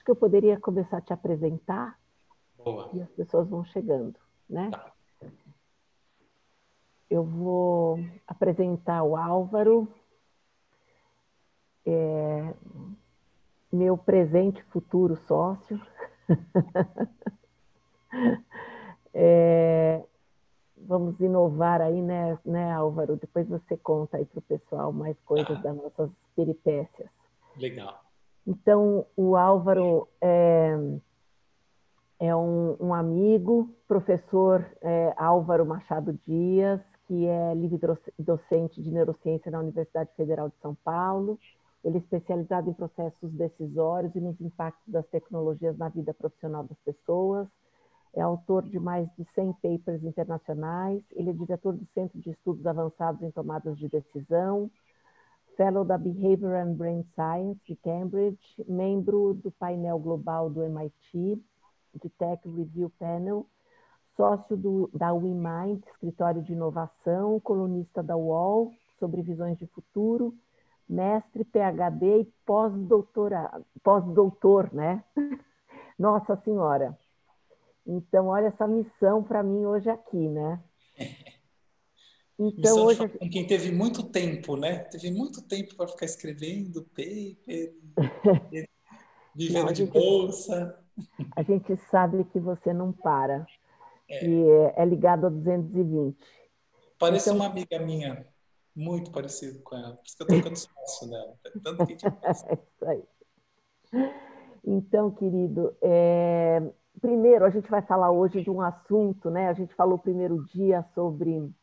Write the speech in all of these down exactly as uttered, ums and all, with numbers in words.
Acho que eu poderia começar a te apresentar. Boa. E as pessoas vão chegando, né? Tá. Eu vou apresentar o Álvaro, é, meu presente e futuro sócio. É, vamos inovar aí, né, né, Álvaro? Depois você conta aí para o pessoal mais coisas Tá. das nossas peripécias. Legal. Então, o Álvaro é, é um, um amigo, professor é, Álvaro Machado Dias, que é livre docente de neurociência na Universidade Federal de São Paulo. Ele é especializado em processos decisórios e nos impactos das tecnologias na vida profissional das pessoas. É autor de mais de cem papers internacionais. Ele é diretor do Centro de Estudos Avançados em Tomadas de Decisão, fellow da Behavior and Brain Science de Cambridge, membro do painel global do M I T, de Tech Review Panel, sócio do, da WeMind, escritório de inovação, colunista da U O L sobre visões de futuro, mestre, PhD e pós-doutorado, pós-doutor, né? Nossa Senhora! Então, olha essa missão para mim hoje aqui, né? Então, Missão de hoje... falar com quem teve muito tempo, né? Teve muito tempo para ficar escrevendo paper, Não, vivendo a de gente, bolsa. a gente sabe que você não para, que É, é ligado a duzentos e vinte. parece Então, uma amiga minha, muito parecido com ela. Por isso que eu tô ficando sócio dela. Tanto que a gente gosta. é isso aí. Então, querido, é... primeiro a gente vai falar hoje de um assunto, né? A gente falou primeiro dia sobre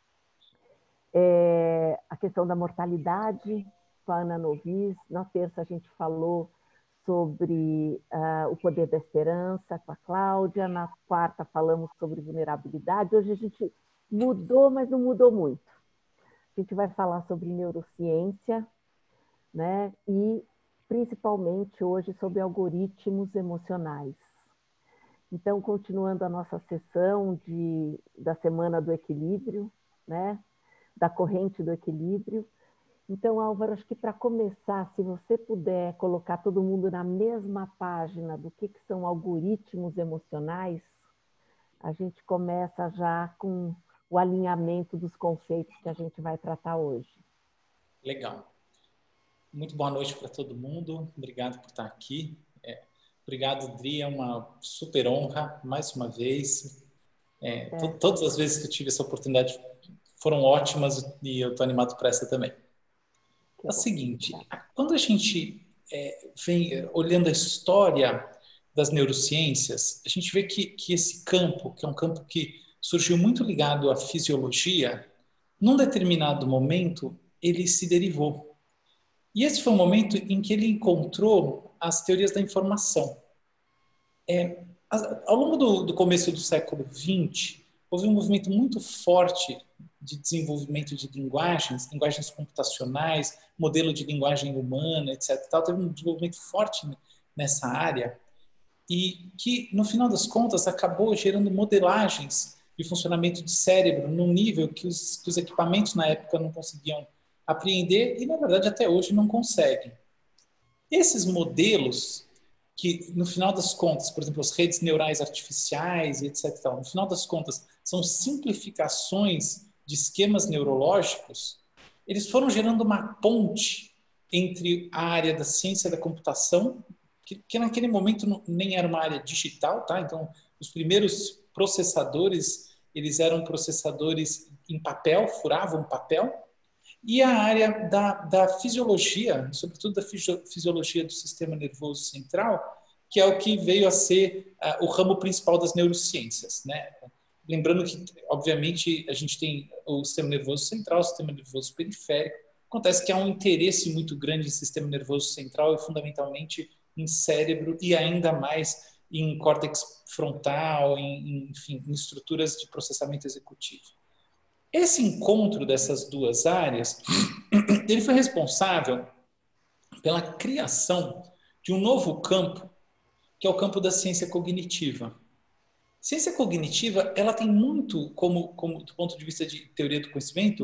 é, a questão da mortalidade com a Ana Novis. Na terça a gente falou sobre uh, o poder da esperança com a Cláudia. Na quarta falamos sobre vulnerabilidade. Hoje a gente mudou, mas não mudou muito. A gente vai falar sobre neurociência, né? E principalmente hoje sobre algoritmos emocionais. Então, continuando a nossa sessão de, da Semana do Equilíbrio, né? Da corrente do equilíbrio. Então, Álvaro, acho que para começar, se você puder colocar todo mundo na mesma página do que, que são algoritmos emocionais, a gente começa já com o alinhamento dos conceitos que a gente vai tratar hoje. Legal. Muito boa noite para todo mundo. Obrigado por estar aqui. É, obrigado, Dri. É uma super honra, mais uma vez. É, to É, todas as vezes que eu tive essa oportunidade foram ótimas e eu estou animado para essa também. que É o bom. seguinte, Tá. quando a gente é, vem olhando a história das neurociências, a gente vê que, que esse campo, que é um campo que surgiu muito ligado à fisiologia, num determinado momento ele se derivou. E esse foi o momento em que ele encontrou as teorias da informação. É, ao longo do, do começo do século vinte, houve um movimento muito forte de desenvolvimento de linguagens, linguagens computacionais, modelo de linguagem humana, etcétera. Tal. Teve um desenvolvimento forte nessa área e que, no final das contas, acabou gerando modelagens de funcionamento de cérebro num nível que os, que os equipamentos na época não conseguiam apreender e, na verdade, até hoje não conseguem. Esses modelos que, no final das contas, por exemplo, as redes neurais artificiais e etcétera, no final das contas, são simplificações de esquemas neurológicos, eles foram gerando uma ponte entre a área da ciência da computação, que, que naquele momento não, nem era uma área digital, tá? Então, os primeiros processadores, eles eram processadores em papel, furavam papel, e a área da, da fisiologia, sobretudo da fisiologia do sistema nervoso central, que é o que veio a ser uh, o ramo principal das neurociências, né? Lembrando que, obviamente, a gente tem o sistema nervoso central, o sistema nervoso periférico. Acontece que há um interesse muito grande em sistema nervoso central e, fundamentalmente, em cérebro e ainda mais em córtex frontal, em, em, enfim, em estruturas de processamento executivo. Esse encontro dessas duas áreas, ele foi responsável pela criação de um novo campo, que é o campo da ciência cognitiva. Ciência cognitiva, ela tem muito, como, como do ponto de vista de teoria do conhecimento,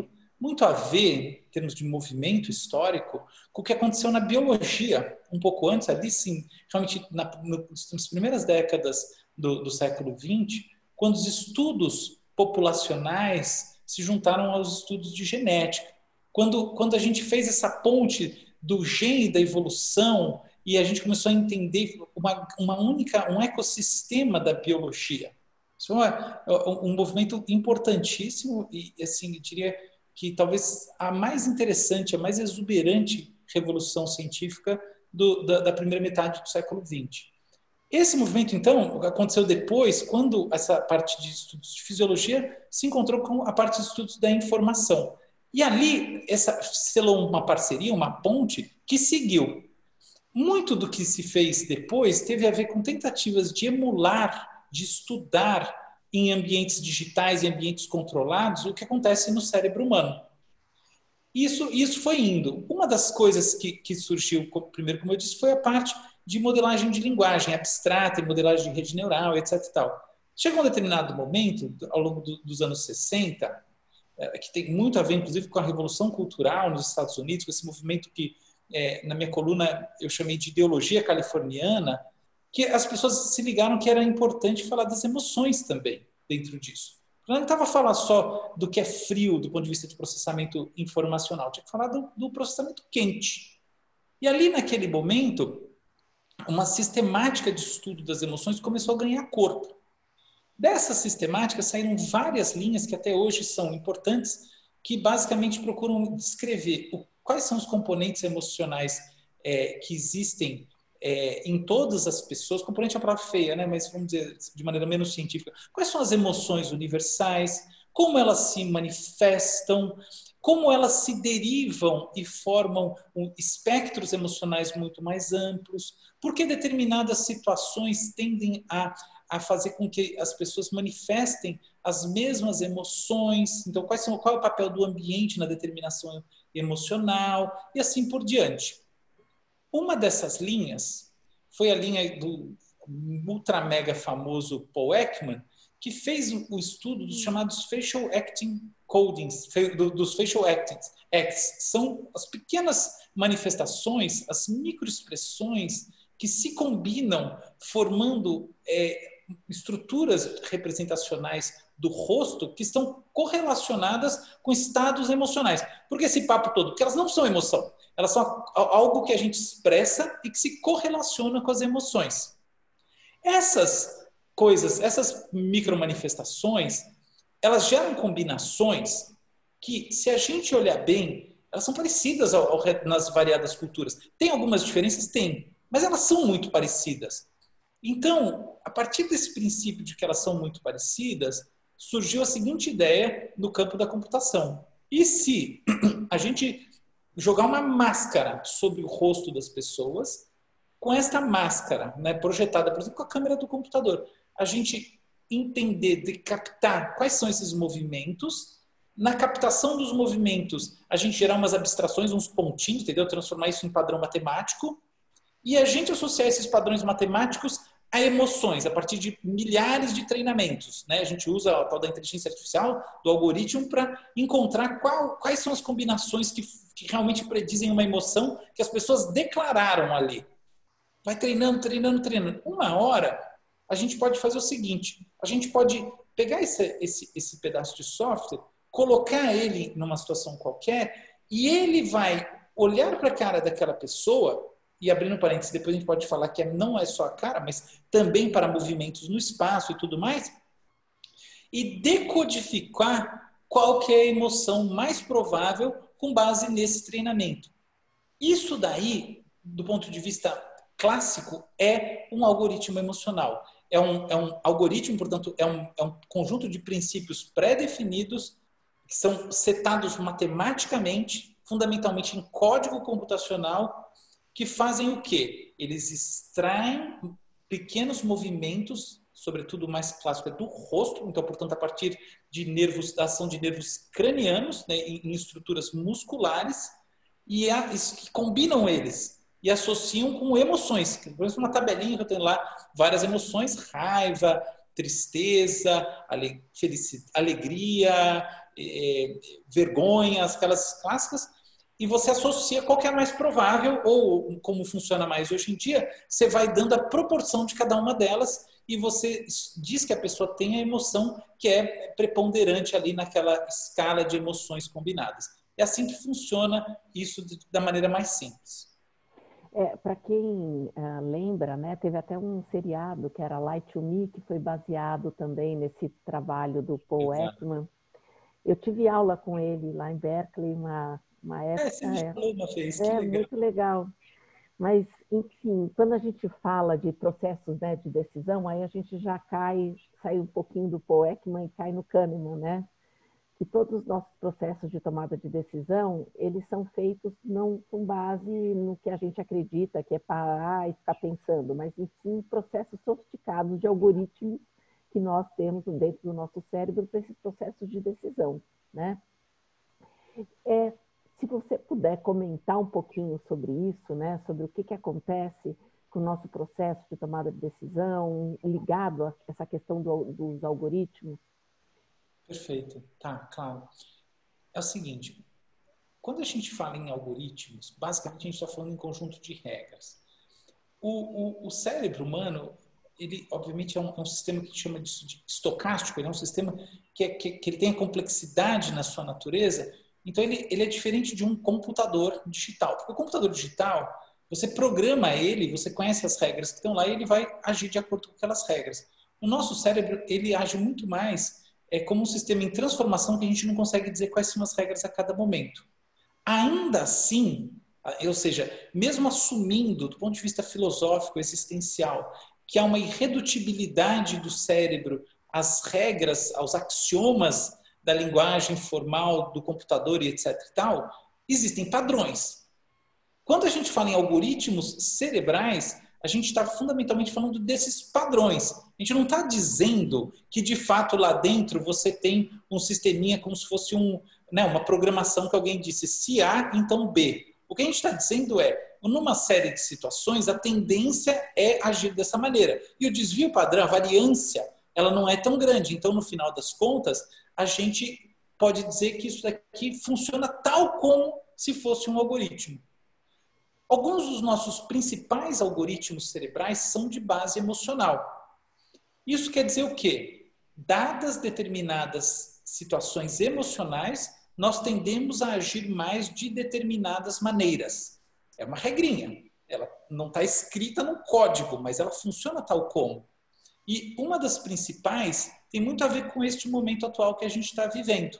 muito a ver, em termos de movimento histórico, com o que aconteceu na biologia, um pouco antes, ali sim, realmente na, nas primeiras décadas do, do século vinte, quando os estudos populacionais se juntaram aos estudos de genética. Quando, quando a gente fez essa ponte do gene da evolução e a gente começou a entender uma, uma única, um ecossistema da biologia. Isso é um, um movimento importantíssimo e, assim, eu diria que talvez a mais interessante, a mais exuberante revolução científica do, da, da primeira metade do século vinte. Esse movimento, então, aconteceu depois, quando essa parte de estudos de fisiologia se encontrou com a parte de estudos da informação. E ali, essa selou uma parceria, uma ponte, que seguiu. Muito do que se fez depois teve a ver com tentativas de emular, de estudar em ambientes digitais, em ambientes controlados, o que acontece no cérebro humano. Isso, isso foi indo. Uma das coisas que, que surgiu, primeiro, como eu disse, foi a parte de modelagem de linguagem abstrata e modelagem de rede neural, etc e tal. Chegou um determinado momento, ao longo do, dos anos sessenta, é, que tem muito a ver, inclusive, com a Revolução Cultural nos Estados Unidos, com esse movimento que, é, na minha coluna, eu chamei de ideologia californiana, que as pessoas se ligaram que era importante falar das emoções também dentro disso. Não estava a falar só do que é frio do ponto de vista de processamento informacional, tinha que falar do, do processamento quente. E ali, naquele momento, uma sistemática de estudo das emoções começou a ganhar corpo. Dessa sistemática saíram várias linhas que até hoje são importantes, que basicamente procuram descrever o, quais são os componentes emocionais é, que existem é, em todas as pessoas. Componente é uma palavra feia, né? Mas vamos dizer de maneira menos científica. Quais são as emoções universais? Como elas se manifestam? Como elas se derivam e formam um, espectros emocionais muito mais amplos? Por que determinadas situações tendem a, a fazer com que as pessoas manifestem as mesmas emoções? Então, quais são, qual é o papel do ambiente na determinação emocional? E assim por diante. Uma dessas linhas foi a linha do ultra mega famoso Paul Ekman, que fez o estudo dos chamados facial acting codings, dos facial acts. São as pequenas manifestações, as microexpressões que se combinam formando é, estruturas representacionais do rosto que estão correlacionadas com estados emocionais. Por que esse papo todo? Porque elas não são emoção. Elas são algo que a gente expressa e que se correlaciona com as emoções. Essas coisas, essas micromanifestações, elas geram combinações que, se a gente olhar bem, elas são parecidas ao, ao, nas variadas culturas. Tem algumas diferenças? Tem, mas elas são muito parecidas. Então, a partir desse princípio de que elas são muito parecidas, surgiu a seguinte ideia no campo da computação. E se a gente jogar uma máscara sobre o rosto das pessoas, com esta máscara, né, projetada, por exemplo, com a câmera do computador, a gente entender, de captar quais são esses movimentos, na captação dos movimentos, a gente gerar umas abstrações, uns pontinhos, entendeu? Transformar isso em padrão matemático, e a gente associar esses padrões matemáticos a emoções, a partir de milhares de treinamentos, né? A gente usa a tal da inteligência artificial, do algoritmo, para encontrar qual, quais são as combinações que, que realmente predizem uma emoção que as pessoas declararam ali. Vai treinando, treinando, treinando. Uma hora, a gente pode fazer o seguinte, a gente pode pegar esse, esse, esse pedaço de software, colocar ele numa situação qualquer, e ele vai olhar para a cara daquela pessoa, e abrindo parênteses, depois a gente pode falar que não é só a cara, mas também para movimentos no espaço e tudo mais, e decodificar qual que é a emoção mais provável com base nesse treinamento. Isso daí, do ponto de vista clássico, é um algoritmo emocional. É um, é um algoritmo, portanto, é um, é um conjunto de princípios pré-definidos que são setados matematicamente, fundamentalmente em código computacional, que fazem o quê? Eles extraem pequenos movimentos, sobretudo o mais clássico é do rosto, então, portanto, a partir de nervos, da ação de nervos cranianos, né, em, em estruturas musculares, e a, que combinam eles e associam com emoções. Por exemplo, uma tabelinha que eu tenho lá, várias emoções, raiva, tristeza, ale, felicidade, alegria, é, vergonhas, aquelas clássicas, e você associa qual que é a mais provável, ou como funciona mais hoje em dia, você vai dando a proporção de cada uma delas e você diz que a pessoa tem a emoção que é preponderante ali naquela escala de emoções combinadas. É assim que funciona isso da maneira mais simples. É, para quem uh, lembra, né, teve até um seriado que era Lie to Me, que foi baseado também nesse trabalho do Paul Ekman. Eu tive aula com ele lá em Berkeley, uma, uma época. É, você me falou uma vez, que é legal. Muito legal. Mas, enfim, quando a gente fala de processos, né, de decisão, aí a gente já cai, sai um pouquinho do Paul Ekman e cai no Kahneman, né? Que todos os nossos processos de tomada de decisão, eles são feitos não com base no que a gente acredita, que é parar e ficar pensando, mas sim processos sofisticados de algoritmos que nós temos dentro do nosso cérebro para esses processos de decisão, né? É, se você puder comentar um pouquinho sobre isso, né, sobre o que, que acontece com o nosso processo de tomada de decisão, ligado a essa questão do, dos algoritmos. Perfeito, tá, claro. É o seguinte, quando a gente fala em algoritmos, basicamente a gente está falando em conjunto de regras. O, o, o cérebro humano, ele obviamente é um, é um sistema que chama de, de estocástico, ele é um sistema que, é, que, que ele tem a complexidade na sua natureza, então ele, ele é diferente de um computador digital. Porque o computador digital, você programa ele, você conhece as regras que estão lá e ele vai agir de acordo com aquelas regras. O nosso cérebro, ele age muito mais é como um sistema em transformação que a gente não consegue dizer quais são as regras a cada momento. Ainda assim, ou seja, mesmo assumindo, do ponto de vista filosófico, existencial, que há uma irredutibilidade do cérebro às regras, aos axiomas da linguagem formal, do computador e etc e tal, existem padrões. Quando a gente fala em algoritmos cerebrais, a gente está fundamentalmente falando desses padrões. A gente não está dizendo que, de fato, lá dentro você tem um sisteminha como se fosse um, né, uma programação que alguém disse, se A, então B. O que a gente está dizendo é, numa série de situações, a tendência é agir dessa maneira. E o desvio padrão, a variância, ela não é tão grande. Então, no final das contas, a gente pode dizer que isso daqui funciona tal como se fosse um algoritmo. Alguns dos nossos principais algoritmos cerebrais são de base emocional. Isso quer dizer o quê? Dadas determinadas situações emocionais, nós tendemos a agir mais de determinadas maneiras. É uma regrinha. Ela não está escrita no código, mas ela funciona tal como. E uma das principais tem muito a ver com este momento atual que a gente está vivendo.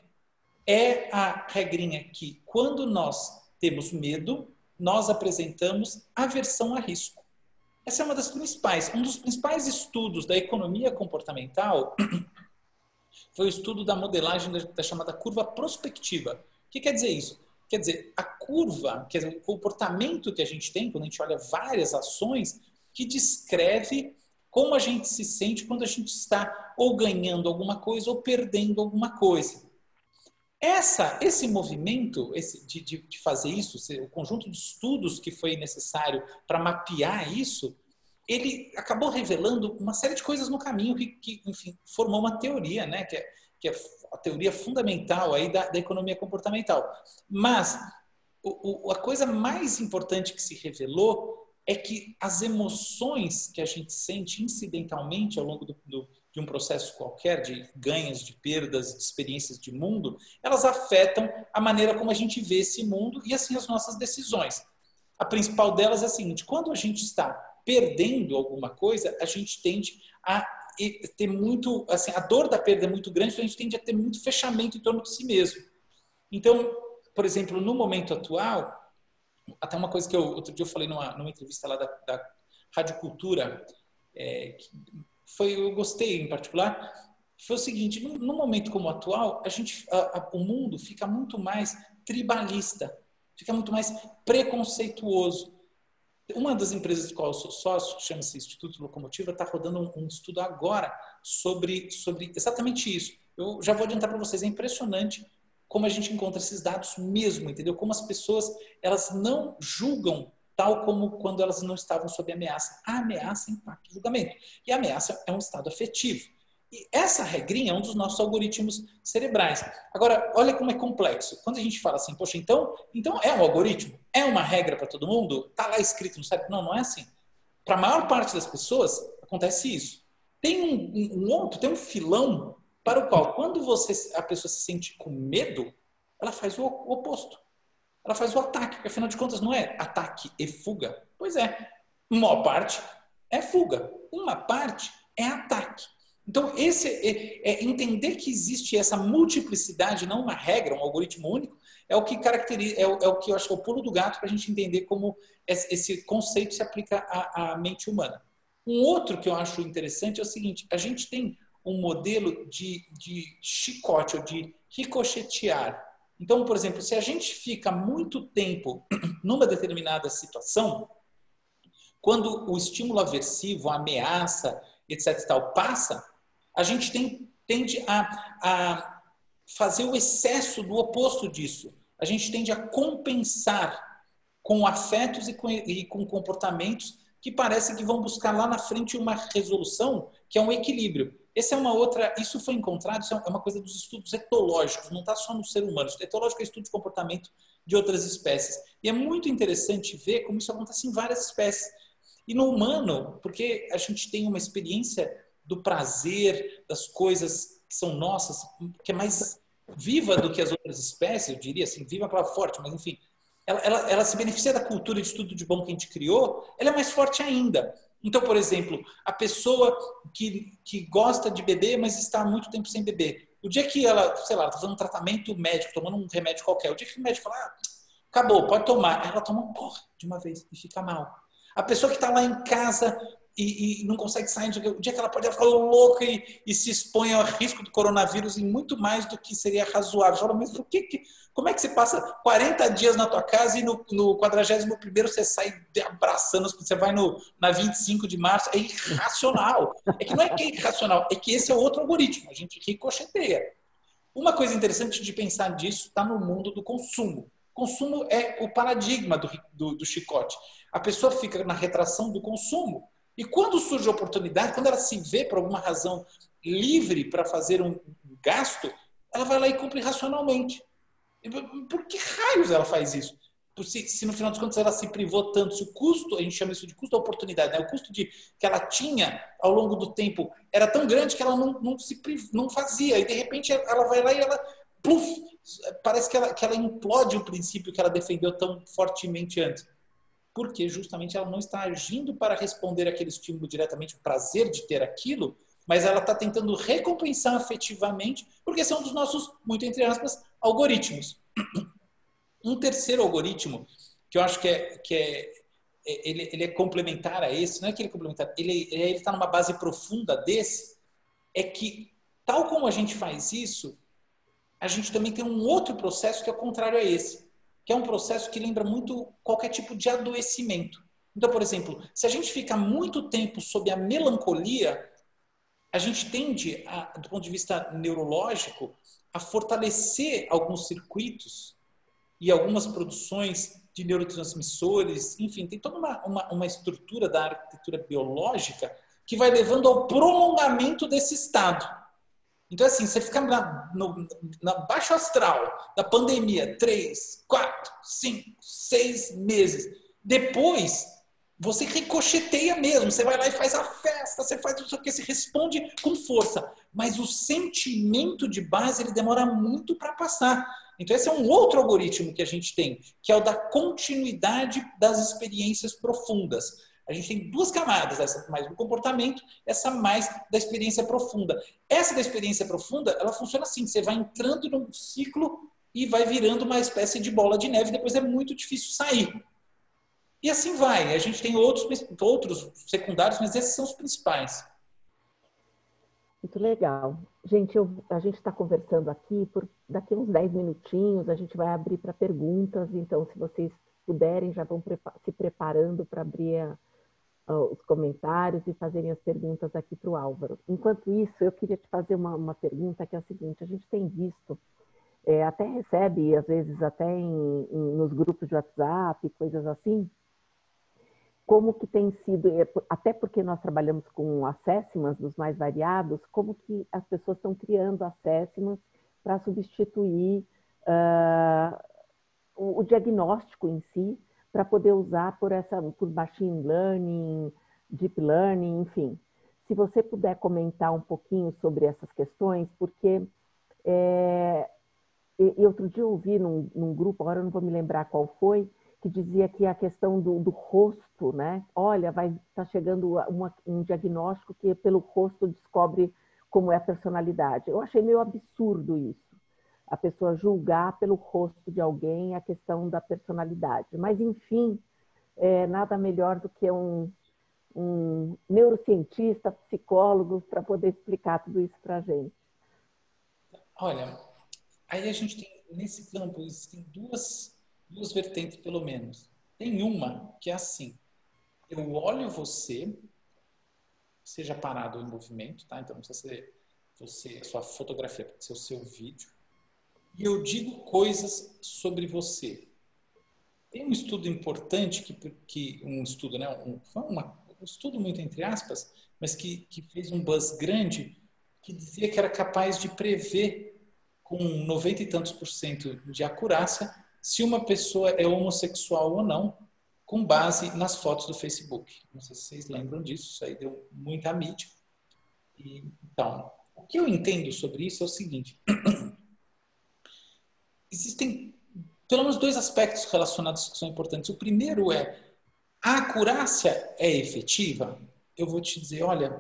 É a regrinha que, quando nós temos medo, nós apresentamos aversão a risco. Essa é uma das principais. Um dos principais estudos da economia comportamental foi o estudo da modelagem da, da chamada curva prospectiva. O que quer dizer isso? Quer dizer, a curva, quer dizer, o comportamento que a gente tem quando a gente olha várias ações que descreve como a gente se sente quando a gente está ou ganhando alguma coisa ou perdendo alguma coisa. Essa, esse movimento esse, de, de, de fazer isso, o conjunto de estudos que foi necessário para mapear isso, ele acabou revelando uma série de coisas no caminho que, que enfim, formou uma teoria, né? que, é, que é a teoria fundamental aí da, da economia comportamental. Mas o, o, a coisa mais importante que se revelou é que as emoções que a gente sente incidentalmente ao longo do, do de um processo qualquer, de ganhos, de perdas, de experiências de mundo, elas afetam a maneira como a gente vê esse mundo e, assim, as nossas decisões. A principal delas é a seguinte, quando a gente está perdendo alguma coisa, a gente tende a ter muito, assim, a dor da perda é muito grande, então a gente tende a ter muito fechamento em torno de si mesmo. Então, por exemplo, no momento atual, até uma coisa que eu, outro dia eu falei numa, numa entrevista lá da, da Rádio Cultura, é, que, foi, eu gostei em particular, foi o seguinte, num, num momento como o atual, a gente, a, a, o mundo fica muito mais tribalista, fica muito mais preconceituoso. Uma das empresas de qual eu sou sócio, chama-se Instituto Locomotiva, está rodando um, um estudo agora sobre, sobre exatamente isso. Eu já vou adiantar para vocês, é impressionante como a gente encontra esses dados mesmo, entendeu? Como as pessoas, elas não julgam tal como quando elas não estavam sob ameaça. A ameaça impacta o julgamento. E a ameaça é um estado afetivo. E essa regrinha é um dos nossos algoritmos cerebrais. Agora, olha como é complexo. Quando a gente fala assim, poxa, então, então é um algoritmo? É uma regra para todo mundo? Está lá escrito no cérebro? Não, não é assim. Para a maior parte das pessoas, acontece isso. Tem um, um, um outro, tem um filão para o qual, quando você, a pessoa se sente com medo, ela faz o, o oposto. Ela faz o ataque, porque afinal de contas não é ataque e fuga. Pois é, uma parte é fuga, uma parte é ataque. Então, esse é, é entender que existe essa multiplicidade, não uma regra, um algoritmo único, é o que caracteriza, é o, é o que eu acho que é o pulo do gato para a gente entender como esse conceito se aplica à, à mente humana. Um outro que eu acho interessante é o seguinte: a gente tem um modelo de, de chicote, ou de ricochetear. Então, por exemplo, se a gente fica muito tempo numa determinada situação, quando o estímulo aversivo, a ameaça, etc e tal, passa, a gente tem, tende a, a fazer o excesso do oposto disso. A gente tende a compensar com afetos e com, e com comportamentos que parece que vão buscar lá na frente uma resolução que é um equilíbrio. Essa é uma outra, isso foi encontrado, isso é uma coisa dos estudos etológicos, não está só no ser humano. Etológico é estudo de comportamento de outras espécies. E é muito interessante ver como isso acontece em várias espécies. E no humano, porque a gente tem uma experiência do prazer, das coisas que são nossas, que é mais viva do que as outras espécies, eu diria assim, viva para forte, mas enfim, ela, ela, ela se beneficia da cultura de tudo de bom que a gente criou, ela é mais forte ainda. Então, por exemplo, a pessoa que, que gosta de beber, mas está há muito tempo sem beber. O dia que ela, sei lá, está fazendo um tratamento médico, tomando um remédio qualquer, o dia que o médico fala, ah, acabou, pode tomar. Ela toma um porra de uma vez e fica mal. A pessoa que está lá em casa e, e não consegue sair, o dia que ela pode, ela fica louca e, e se expõe ao risco do coronavírus em muito mais do que seria razoável. Fala, mas por que, que, como é que você passa quarenta dias na tua casa e no, no quadragésimo primeiro você sai abraçando, você vai no, na vinte e cinco de março? É irracional. É que não é que é irracional, é que esse é outro algoritmo, a gente ricocheteia. Uma coisa interessante de pensar disso está no mundo do consumo. Consumo é o paradigma do, do, do chicote. A pessoa fica na retração do consumo. E quando surge a oportunidade, quando ela se vê, por alguma razão, livre para fazer um gasto, ela vai lá e cumpre racionalmente. Por que raios ela faz isso? Se, se no final dos contos ela se privou tanto, se o custo, a gente chama isso de custo da oportunidade, né? O custo de, que ela tinha ao longo do tempo era tão grande que ela não, não, se, não fazia. E de repente ela vai lá e ela, pluf, parece que ela, que ela implode o princípio que ela defendeu tão fortemente antes. Porque justamente ela não está agindo para responder aquele estímulo diretamente, o prazer de ter aquilo, mas ela está tentando recompensar afetivamente, porque são dos nossos, muito entre aspas, algoritmos. Um terceiro algoritmo, que eu acho que é, que é, ele, ele é complementar a esse, não é que ele é complementar, ele está numa base profunda desse, é que, tal como a gente faz isso, a gente também tem um outro processo que é contrário a esse, que é um processo que lembra muito qualquer tipo de adoecimento. Então, por exemplo, se a gente fica muito tempo sob a melancolia, a gente tende, a, do ponto de vista neurológico, a fortalecer alguns circuitos e algumas produções de neurotransmissores, enfim, tem toda uma, uma, uma estrutura da arquitetura biológica que vai levando ao prolongamento desse estado. Então, assim, você fica na, no, na baixo astral da pandemia, três, quatro, cinco, seis meses. Depois, você ricocheteia mesmo. Você vai lá e faz a festa, você faz isso aqui, você responde com força. Mas o sentimento de base, ele demora muito para passar. Então, esse é um outro algoritmo que a gente tem, que é o da continuidade das experiências profundas. A gente tem duas camadas, essa mais do comportamento, essa mais da experiência profunda. Essa da experiência profunda, ela funciona assim, você vai entrando num ciclo e vai virando uma espécie de bola de neve, depois é muito difícil sair. E assim vai. A gente tem outros, outros secundários, mas esses são os principais. Muito legal. Gente, eu, a gente está conversando aqui, por daqui uns dez minutinhos, a gente vai abrir para perguntas, então se vocês puderem, já vão prepa- se preparando para abrir a os comentários e fazerem as perguntas aqui para o Álvaro. Enquanto isso, eu queria te fazer uma, uma pergunta que é a seguinte: a gente tem visto, é, até recebe, às vezes, até em, em, nos grupos de WhatsApp, coisas assim, como que tem sido, até porque nós trabalhamos com assessments dos mais variados, como que as pessoas estão criando assessments para substituir uh, o, o diagnóstico em si, para poder usar por, essa, por machine learning, deep learning, enfim. Se você puder comentar um pouquinho sobre essas questões, porque é, e outro dia eu ouvi num, num grupo, agora eu não vou me lembrar qual foi, que dizia que a questão do, do rosto, né? Olha, vai estar tá chegando uma, um diagnóstico que pelo rosto descobre como é a personalidade. Eu achei meio absurdo isso, a pessoa julgar pelo rosto de alguém a questão da personalidade. Mas, enfim, é, nada melhor do que um, um neurocientista, psicólogo, para poder explicar tudo isso para a gente. Olha, aí a gente tem, nesse campo, existem duas... duas vertentes, pelo menos. Tem uma que é assim, eu olho você, seja parado ou em movimento, tá? Então não precisa ser você, a sua fotografia, pode ser o seu vídeo, e eu digo coisas sobre você. Tem um estudo importante, que, que um estudo, né? Um, uma, um estudo muito entre aspas, mas que, que fez um buzz grande, que dizia que era capaz de prever com noventa e tantos por cento de acurácia se uma pessoa é homossexual ou não, com base nas fotos do Facebook. Não sei se vocês lembram disso, isso aí deu muita mídia. E, então, o que eu entendo sobre isso é o seguinte. Existem pelo menos dois aspectos relacionados que são importantes. O primeiro é, a acurácia é efetiva? Eu vou te dizer, olha,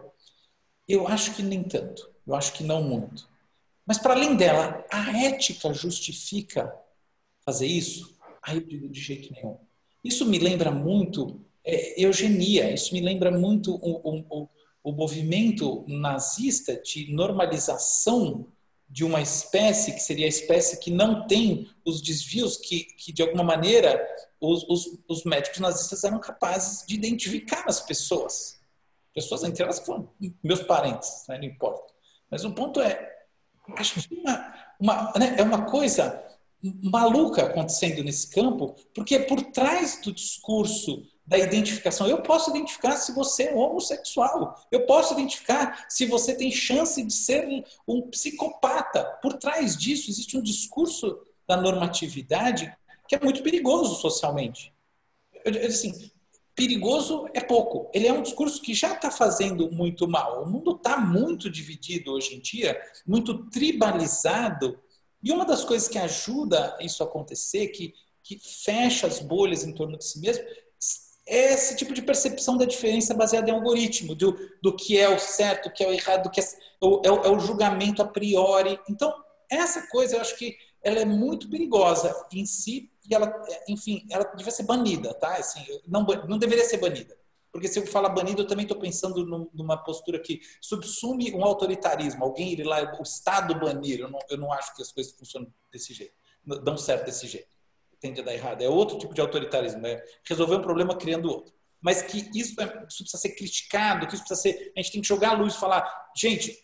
eu acho que nem tanto, eu acho que não muito. Mas, para além dela, a ética justifica fazer isso? Aí eu digo, de jeito nenhum. Isso me lembra muito é, eugenia, isso me lembra muito o, o, o movimento nazista de normalização de uma espécie, que seria a espécie que não tem os desvios que, que de alguma maneira, os, os, os médicos nazistas eram capazes de identificar nas pessoas. Pessoas, entre elas, que foram meus parentes, né? Não importa. Mas o ponto é, acho que uma, uma, né, é uma coisa maluca acontecendo nesse campo, porque por trás do discurso da identificação, eu posso identificar se você é homossexual, eu posso identificar se você tem chance de ser um psicopata. Por trás disso existe um discurso da normatividade que é muito perigoso socialmente. Eu, eu, assim, perigoso é pouco. Ele é um discurso que já está fazendo muito mal. O mundo está muito dividido hoje em dia, muito tribalizado. E uma das coisas que ajuda isso a acontecer, que, que fecha as bolhas em torno de si mesmo, é esse tipo de percepção da diferença baseada em algoritmo, do, do que é o certo, o que é o errado, do que é, é, o, é o julgamento a priori. Então, essa coisa eu acho que ela é muito perigosa em si, e ela, enfim, ela devia ser banida, tá? Assim, não, não deveria ser banida. Porque se eu falar banido, eu também estou pensando numa postura que subsume um autoritarismo. Alguém ir lá, o Estado banir. Eu não, eu não acho que as coisas funcionam desse jeito, dão certo desse jeito. Tende a dar errado. É outro tipo de autoritarismo, né? Resolver um problema criando outro. Mas que isso, é, isso precisa ser criticado, que isso precisa ser... A gente tem que jogar a luz e falar, gente,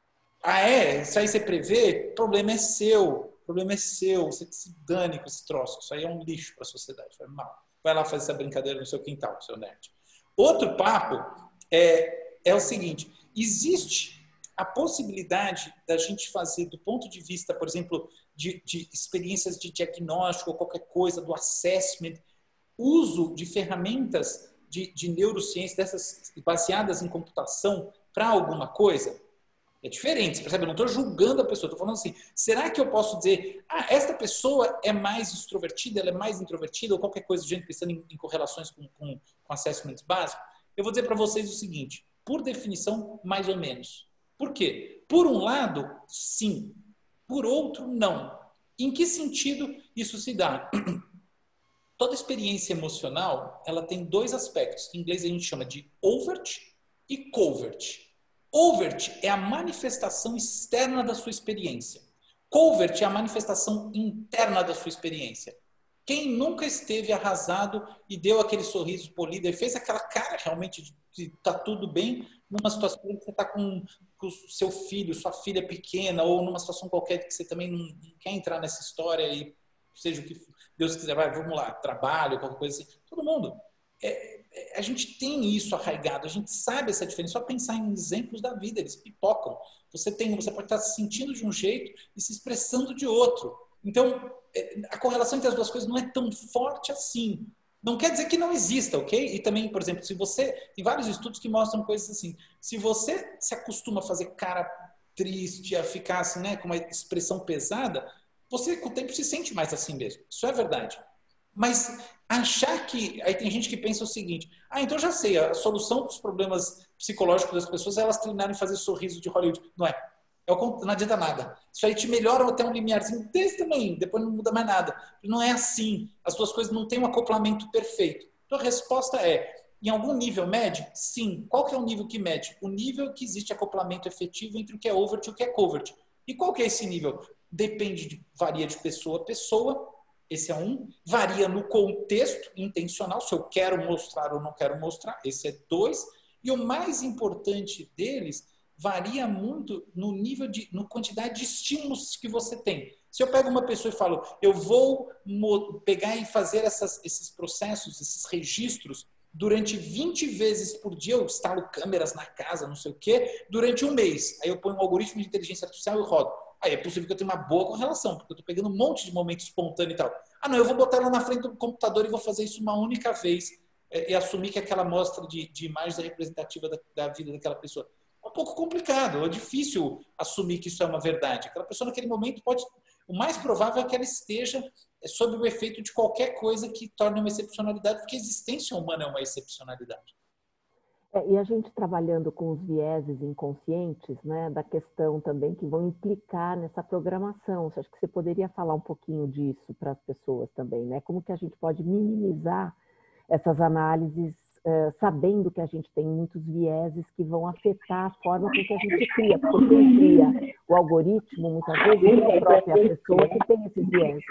ah é? Isso aí você prevê? O problema é seu. O problema é seu. Você que se dane com esse troço. Isso aí é um lixo para a sociedade. Vai mal. Vai lá fazer essa brincadeira no seu quintal, seu nerd. Outro papo é, é o seguinte, existe a possibilidade da gente fazer, do ponto de vista, por exemplo, de, de experiências de diagnóstico ou qualquer coisa, do assessment, uso de ferramentas de, de neurociência, dessas baseadas em computação, para alguma coisa? É diferente, você percebe? Eu não estou julgando a pessoa, estou falando assim, será que eu posso dizer, ah, esta pessoa é mais extrovertida, ela é mais introvertida, ou qualquer coisa, gente pensando em, em correlações com, com, com assessments básicos? Eu vou dizer para vocês o seguinte, por definição, mais ou menos. Por quê? Por um lado, sim. Por outro, não. Em que sentido isso se dá? Toda experiência emocional, ela tem dois aspectos. Em inglês a gente chama de overt e covert. Overt é a manifestação externa da sua experiência. Covert é a manifestação interna da sua experiência. Quem nunca esteve arrasado e deu aquele sorriso polido e fez aquela cara realmente de que está tudo bem numa situação que você está com o seu filho, sua filha pequena, ou numa situação qualquer que você também não, não quer entrar nessa história e seja o que Deus quiser, vai, vamos lá, trabalho, qualquer coisa assim. Todo mundo. É, a gente tem isso arraigado, a gente sabe essa diferença. Só pensar em exemplos da vida, eles pipocam. Você tem, você pode estar se sentindo de um jeito e se expressando de outro. Então, a correlação entre as duas coisas não é tão forte assim. Não quer dizer que não exista, ok? E também, por exemplo, se você... Tem vários estudos que mostram coisas assim. Se você se acostuma a fazer cara triste, a ficar assim, né, com uma expressão pesada, você com o tempo se sente mais assim mesmo. Isso é verdade. Mas achar que... Aí tem gente que pensa o seguinte, ah, então já sei, a solução para os problemas psicológicos das pessoas é elas treinarem fazer sorriso de Hollywood. Não é. É o, não adianta nada. Isso aí te melhora até um limiarzinho desse tamanho, depois não muda mais nada. Não é assim. As duas coisas não têm um acoplamento perfeito. Então a resposta é, em algum nível mede? Sim. Qual que é o nível que mede? O nível que existe acoplamento efetivo entre o que é overt e o que é covert. E qual que é esse nível? Depende, de, varia de pessoa a pessoa. Esse é um. Varia no contexto intencional, se eu quero mostrar ou não quero mostrar. Esse é dois. E o mais importante deles varia muito no nível de, no quantidade de estímulos que você tem. Se eu pego uma pessoa e falo, eu vou pegar e fazer essas, esses processos, esses registros, durante vinte vezes por dia, eu instalo câmeras na casa, não sei o quê, durante um mês. Aí eu ponho um algoritmo de inteligência artificial e rodo. Aí é possível que eu tenha uma boa correlação, porque eu estou pegando um monte de momento espontâneo e tal. Ah, não, eu vou botar ela na frente do computador e vou fazer isso uma única vez e, e assumir que aquela amostra de, de imagens é representativa da, da vida daquela pessoa. É um pouco complicado, é difícil assumir que isso é uma verdade. Aquela pessoa naquele momento pode... O mais provável é que ela esteja sob o efeito de qualquer coisa que torne uma excepcionalidade, porque a existência humana é uma excepcionalidade. É, e a gente trabalhando com os vieses inconscientes, né, da questão também que vão implicar nessa programação. Acho que você poderia falar um pouquinho disso para as pessoas também, né? Como que a gente pode minimizar essas análises, uh, sabendo que a gente tem muitos vieses que vão afetar a forma com que a gente cria, porque quem cria o algoritmo, muitas vezes, é a própria pessoa que tem esses vieses.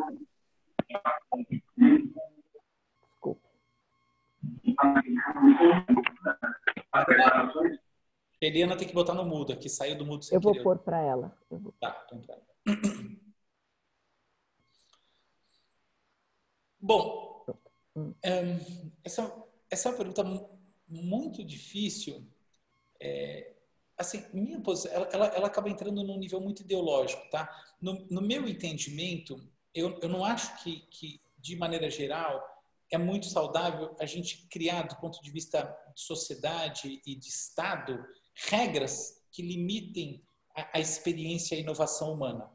Desculpe. Eliana tem que botar no mudo aqui, saiu do mudo sem Eu vou querer. pôr para ela. Eu vou... Tá, tô entrando. Bom, essa, essa é uma pergunta muito difícil. É, assim, minha posição, ela, ela, ela acaba entrando num nível muito ideológico, tá? No, no meu entendimento, eu, eu não acho que, que, de maneira geral, é muito saudável a gente criar, do ponto de vista de sociedade e de Estado, regras que limitem a, a experiência e a inovação humana.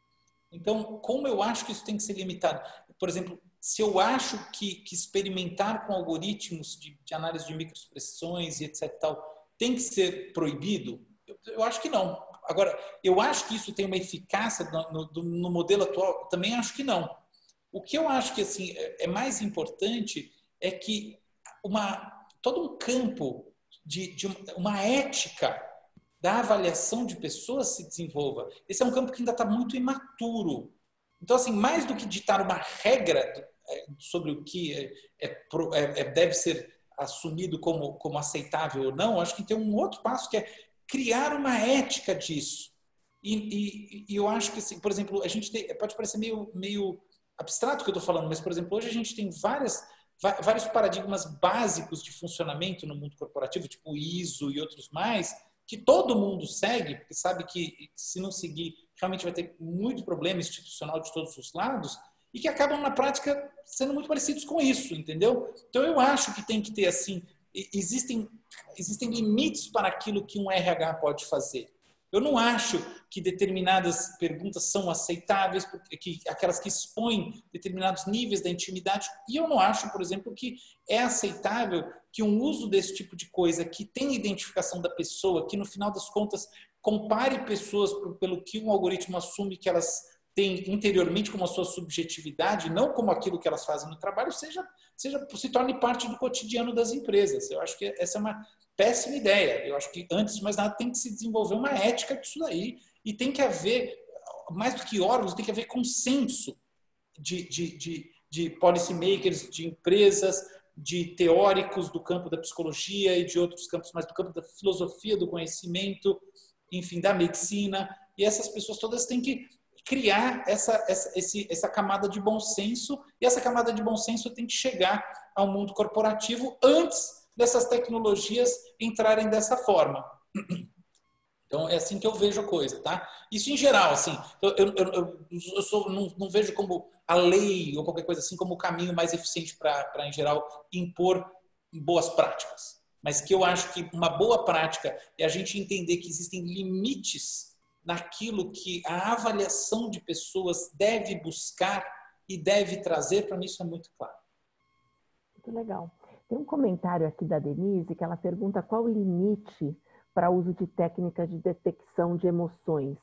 Então, como eu acho que isso tem que ser limitado? Por exemplo, se eu acho que, que experimentar com algoritmos de, de análise de microexpressões e etc tal, tem que ser proibido, eu, eu acho que não. Agora, eu acho que isso tem uma eficácia no, no, no modelo atual? Eu também acho que não. O que eu acho que assim, é mais importante é que uma, todo um campo de, de uma ética da avaliação de pessoas se desenvolva. Esse é um campo que ainda está muito imaturo. Então, assim, mais do que ditar uma regra sobre o que é, é, é, deve ser assumido como, como aceitável ou não, acho que tem um outro passo que é criar uma ética disso. E, e, e eu acho que, assim, por exemplo, a gente tem, pode parecer meio, meio abstrato o que eu estou falando, mas, por exemplo, hoje a gente tem várias, vários paradigmas básicos de funcionamento no mundo corporativo, tipo o I S O e outros mais, que todo mundo segue, porque sabe que se não seguir, realmente vai ter muito problema institucional de todos os lados, e que acabam, na prática, sendo muito parecidos com isso, entendeu? Então, eu acho que tem que ter, assim, existem, existem limites para aquilo que um R H pode fazer. Eu não acho que determinadas perguntas são aceitáveis, que, aquelas que expõem determinados níveis da intimidade, e eu não acho, por exemplo, que é aceitável que um uso desse tipo de coisa que tem identificação da pessoa, que no final das contas compare pessoas pelo que um algoritmo assume que elas têm interiormente como a sua subjetividade, não como aquilo que elas fazem no trabalho, seja, seja se torne parte do cotidiano das empresas. Eu acho que essa é uma péssima ideia. Eu acho que, antes de mais nada, tem que se desenvolver uma ética disso daí e tem que haver, mais do que órgãos, tem que haver consenso de, de, de, de policy makers, de empresas, de teóricos do campo da psicologia e de outros campos, mas do campo da filosofia, do conhecimento, enfim, da medicina. E essas pessoas todas têm que criar essa, essa, esse, essa camada de bom senso, e essa camada de bom senso tem que chegar ao mundo corporativo antes dessas tecnologias entrarem dessa forma. Então, é assim que eu vejo a coisa, tá? Isso em geral, assim, eu, eu, eu, eu sou, não, não vejo como a lei ou qualquer coisa assim como o caminho mais eficiente para, em geral, impor boas práticas. Mas que eu acho que uma boa prática é a gente entender que existem limites naquilo que a avaliação de pessoas deve buscar e deve trazer. Para mim isso é muito claro. Muito legal. Tem um comentário aqui da Denise que ela pergunta qual o limite para o uso de técnicas de detecção de emoções.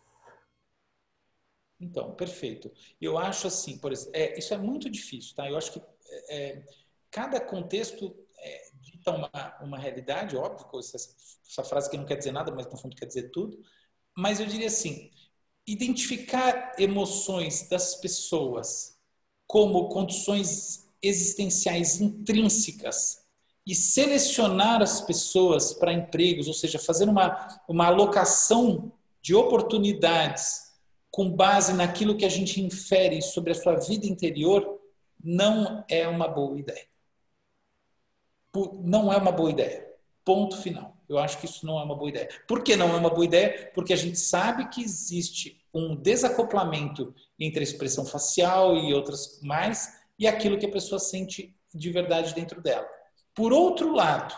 Então, perfeito. Eu acho assim, por exemplo, é, isso é muito difícil, tá? Eu acho que é, cada contexto é, dita uma, uma realidade, óbvio, essa, essa frase que não quer dizer nada, mas no fundo quer dizer tudo. Mas eu diria assim, identificar emoções das pessoas como condições existenciais intrínsecas e selecionar as pessoas para empregos, ou seja, fazer uma, uma alocação de oportunidades com base naquilo que a gente infere sobre a sua vida interior, não é uma boa ideia. Não é uma boa ideia. Ponto final. Eu acho que isso não é uma boa ideia. Por que não é uma boa ideia? Porque a gente sabe que existe um desacoplamento entre a expressão facial e outras mais, e aquilo que a pessoa sente de verdade dentro dela. Por outro lado,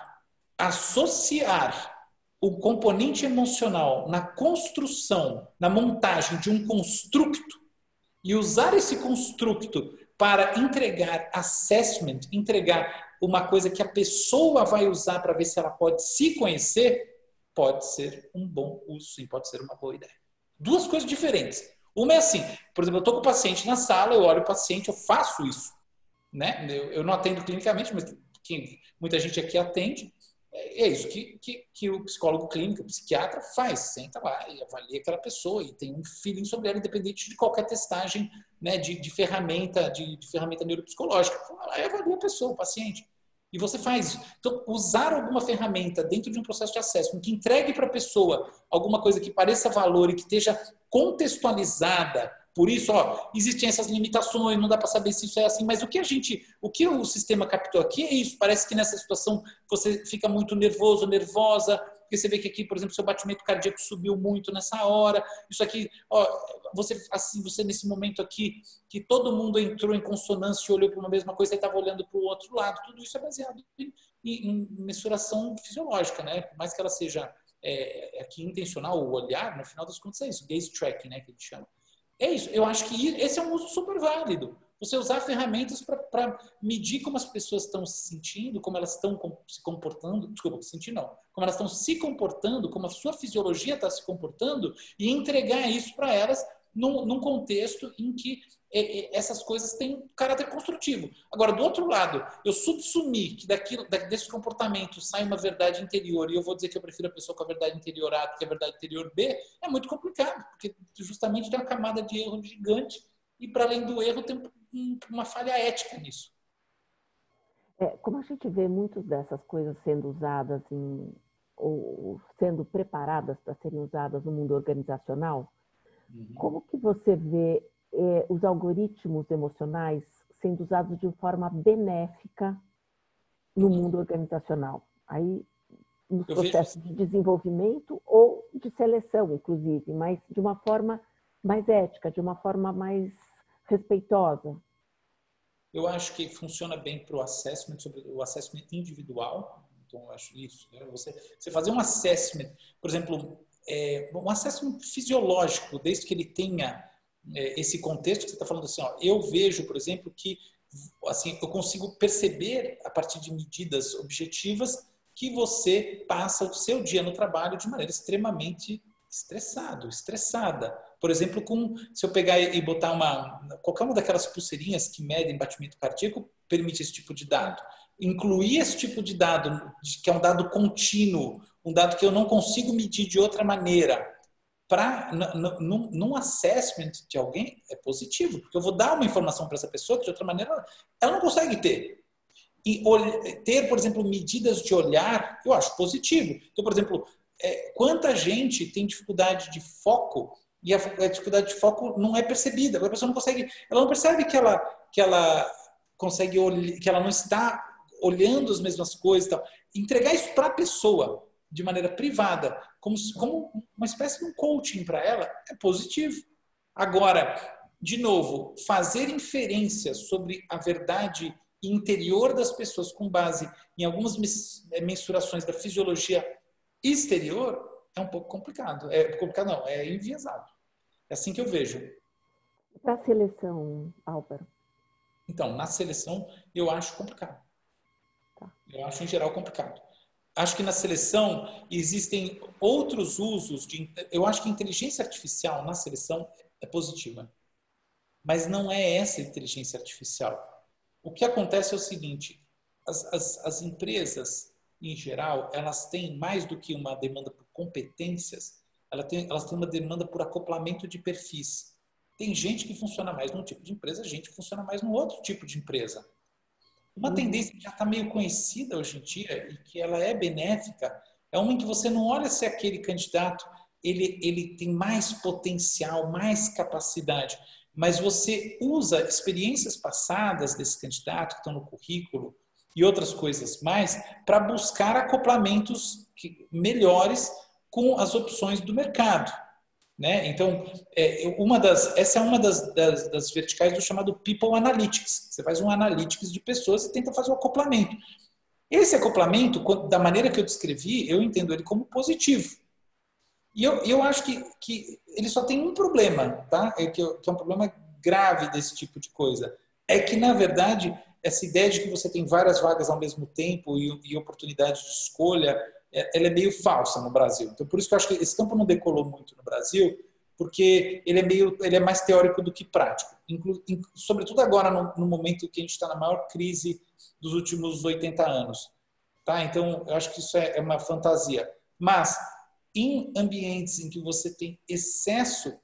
associar o componente emocional na construção, na montagem de um construto e usar esse construto para entregar assessment, entregar uma coisa que a pessoa vai usar para ver se ela pode se conhecer, pode ser um bom uso, sim, pode ser uma boa ideia. Duas coisas diferentes. Uma é assim, por exemplo, eu estou com o paciente na sala, eu olho o paciente, eu faço isso. Né? Eu, eu não atendo clinicamente, mas que muita gente aqui atende. É isso que, que, que o psicólogo clínico, o psiquiatra faz, senta lá e avalia aquela pessoa e tem um feeling sobre ela, independente de qualquer testagem, né, de, de ferramenta de, de ferramenta neuropsicológica. Fala lá e avalia a pessoa, o paciente. E você faz isso. Então, usar alguma ferramenta dentro de um processo de acesso que entregue para a pessoa alguma coisa que pareça valor e que esteja contextualizada. Por isso, ó, existem essas limitações, não dá para saber se isso é assim, mas o que a gente, o que o sistema captou aqui é isso. Parece que nessa situação você fica muito nervoso, nervosa, porque você vê que aqui, por exemplo, seu batimento cardíaco subiu muito nessa hora. Isso aqui, ó, você assim, você nesse momento aqui que todo mundo entrou em consonância e olhou para uma mesma coisa e estava olhando para o outro lado. Tudo isso é baseado em, em mensuração fisiológica, né? Por mais que ela seja é, aqui intencional, o olhar, no final das contas é isso, gaze tracking, né, que a gente chama. É isso, eu acho que esse é um uso super válido. Você usar ferramentas para medir como as pessoas estão se sentindo, como elas estão se comportando, desculpa, sentir não, como elas estão se comportando, como a sua fisiologia está se comportando e entregar isso para elas num, num contexto em que é, é, essas coisas têm caráter construtivo. Agora, do outro lado, eu subsumir que daquilo, desse comportamento sai uma verdade interior e eu vou dizer que eu prefiro a pessoa com a verdade interior A do que a verdade interior B, é muito complicado, porque justamente tem uma camada de erro gigante e, para além do erro, tem uma falha ética nisso. É, como a gente vê muitas dessas coisas sendo usadas em, ou sendo preparadas para serem usadas no mundo organizacional, uhum. Como que você vê é, os algoritmos emocionais sendo usados de forma benéfica no uhum. mundo organizacional? Aí, nos Eu processos vejo... de desenvolvimento ou de seleção, inclusive, mas de uma forma mais ética, de uma forma mais respeitosa. Eu acho que funciona bem para o assessment, sobre o assessment individual. Então, eu acho isso. Né? Você, você fazer um assessment, por exemplo, é, um assessment fisiológico, desde que ele tenha é, esse contexto que você está falando assim, ó, eu vejo, por exemplo, que assim, eu consigo perceber, a partir de medidas objetivas, que você passa o seu dia no trabalho de maneira extremamente estressado, estressada. Por exemplo, com, se eu pegar e botar uma, qualquer uma daquelas pulseirinhas que medem batimento cardíaco, permite esse tipo de dado. Incluir esse tipo de dado, que é um dado contínuo, um dado que eu não consigo medir de outra maneira, para num assessment de alguém, é positivo, porque eu vou dar uma informação para essa pessoa que de outra maneira ela não consegue ter. E ter, por exemplo, medidas de olhar, eu acho positivo. Então, por exemplo, é, quanta gente tem dificuldade de foco e a, a dificuldade de foco não é percebida. A pessoa não consegue, ela não percebe que ela, que ela consegue, que ela não está olhando as mesmas coisas e tal. Entregar isso para a pessoa de maneira privada, como, como uma espécie de um coaching para ela, é positivo. Agora, de novo, fazer inferências sobre a verdade interior das pessoas com base em algumas mensurações da fisiologia exterior é um pouco complicado. É complicado não, é enviesado. É assim que eu vejo. Para a seleção, Álvaro? Então, na seleção, eu acho complicado. Eu acho, em geral, complicado. Acho que na seleção existem outros usos. De, eu acho que a inteligência artificial na seleção é positiva. Mas não é essa inteligência artificial. O que acontece é o seguinte, as, as, as empresas, em geral, elas têm mais do que uma demanda por competências, elas têm, elas têm uma demanda por acoplamento de perfis. Tem gente que funciona mais num tipo de empresa, gente que funciona mais num outro tipo de empresa. Uma uhum. tendência que já está meio conhecida hoje em dia e que ela é benéfica é uma em que você não olha se aquele candidato ele, ele tem mais potencial, mais capacidade, mas você usa experiências passadas desse candidato que estão no currículo e outras coisas mais para buscar acoplamentos que, melhores com as opções do mercado. Né? Então, é, uma das, essa é uma das, das, das verticais do chamado People Analytics. Você faz um analytics de pessoas e tenta fazer o acoplamento. Esse acoplamento, da maneira que eu descrevi, eu entendo ele como positivo. E eu, eu acho que, que ele só tem um problema, tá? É que, que é um problema grave desse tipo de coisa. É que, na verdade, essa ideia de que você tem várias vagas ao mesmo tempo e, e oportunidade de escolha, ela é meio falsa no Brasil. Então, por isso que eu acho que esse campo não decolou muito no Brasil, porque ele é, meio, ele é mais teórico do que prático. Inclu, in, sobretudo agora, no, no momento que a gente está na maior crise dos últimos oitenta anos. Tá? Então, eu acho que isso é, é uma fantasia. Mas, em ambientes em que você tem excesso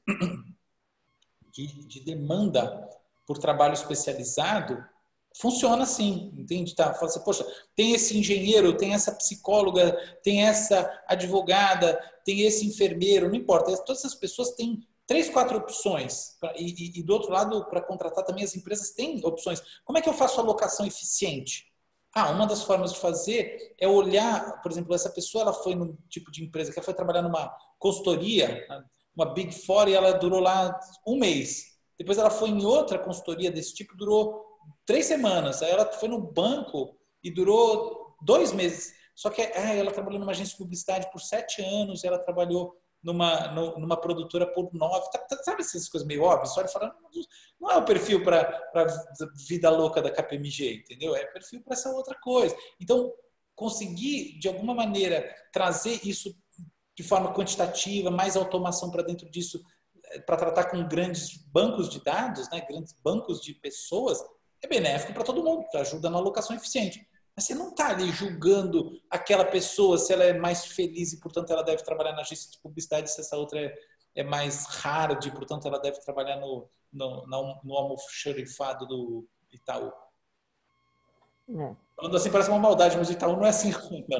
de, de demanda por trabalho especializado, funciona assim, entende? Tá? Fala assim, poxa, tem esse engenheiro, tem essa psicóloga, tem essa advogada, tem esse enfermeiro, não importa. Todas essas pessoas têm três, quatro opções. Pra, e, e do outro lado, para contratar também, as empresas têm opções. Como é que eu faço a alocação eficiente? Ah, uma das formas de fazer é olhar, por exemplo, essa pessoa ela foi num tipo de empresa que ela foi trabalhar numa consultoria, uma Big Four, e ela durou lá um mês. Depois ela foi em outra consultoria desse tipo, durou três semanas. Aí ela foi no banco e durou dois meses. Só que ah, ela trabalhou numa agência de publicidade por sete anos, e ela trabalhou numa, numa produtora por nove. Sabe essas coisas meio óbvias? Só ele fala, não é o perfil para a vida louca da K P M G, entendeu? É perfil para essa outra coisa. Então, conseguir, de alguma maneira, trazer isso de forma quantitativa, mais automação para dentro disso, para tratar com grandes bancos de dados, né, grandes bancos de pessoas, é benéfico para todo mundo, ajuda na alocação eficiente. Mas você não está ali julgando aquela pessoa se ela é mais feliz e, portanto, ela deve trabalhar na agência de publicidade, se essa outra é, é mais hard e, portanto, ela deve trabalhar no, no, no, no almoxarifado do Itaú. É. Falando assim parece uma maldade, mas o Itaú não é assim.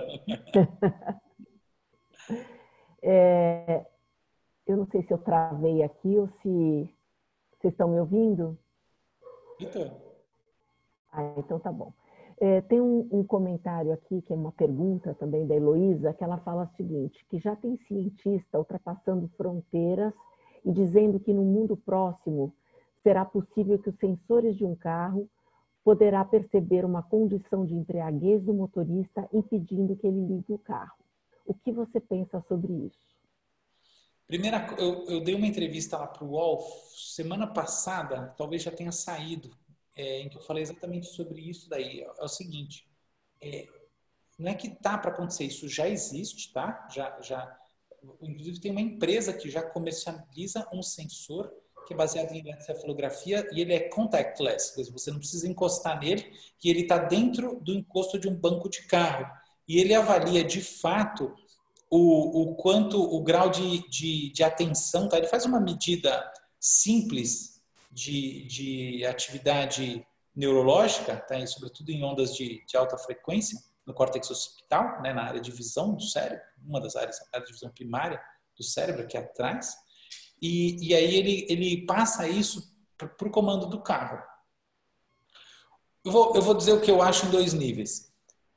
é, eu não sei se eu travei aqui ou se vocês estão me ouvindo. Então. Ah, então tá bom. É, tem um, um comentário aqui, que é uma pergunta também da Heloísa, que ela fala o seguinte, que já tem cientista ultrapassando fronteiras e dizendo que no mundo próximo será possível que os sensores de um carro poderá perceber uma condição de embriaguez do motorista, impedindo que ele ligue o carro. O que você pensa sobre isso? Primeira, eu, eu dei uma entrevista lá para o U O L semana passada, talvez já tenha saído, É, em que eu falei exatamente sobre isso daí. É o seguinte, é, não é que tá para acontecer, isso já existe, tá? Já, já, inclusive tem uma empresa que já comercializa um sensor que é baseado em encefalografia e ele é contactless, quer dizer, você não precisa encostar nele e ele está dentro do encosto de um banco de carro. E ele avalia de fato o, o quanto, o grau de, de, de atenção, tá? Ele faz uma medida simples De, de atividade neurológica, tá? E sobretudo em ondas de, de alta frequência, no córtex occipital, né? Na área de visão do cérebro, uma das áreas, a área de visão primária do cérebro, aqui atrás. e, e aí ele, ele passa isso para o comando do carro. Eu vou, eu vou dizer o que eu acho em dois níveis.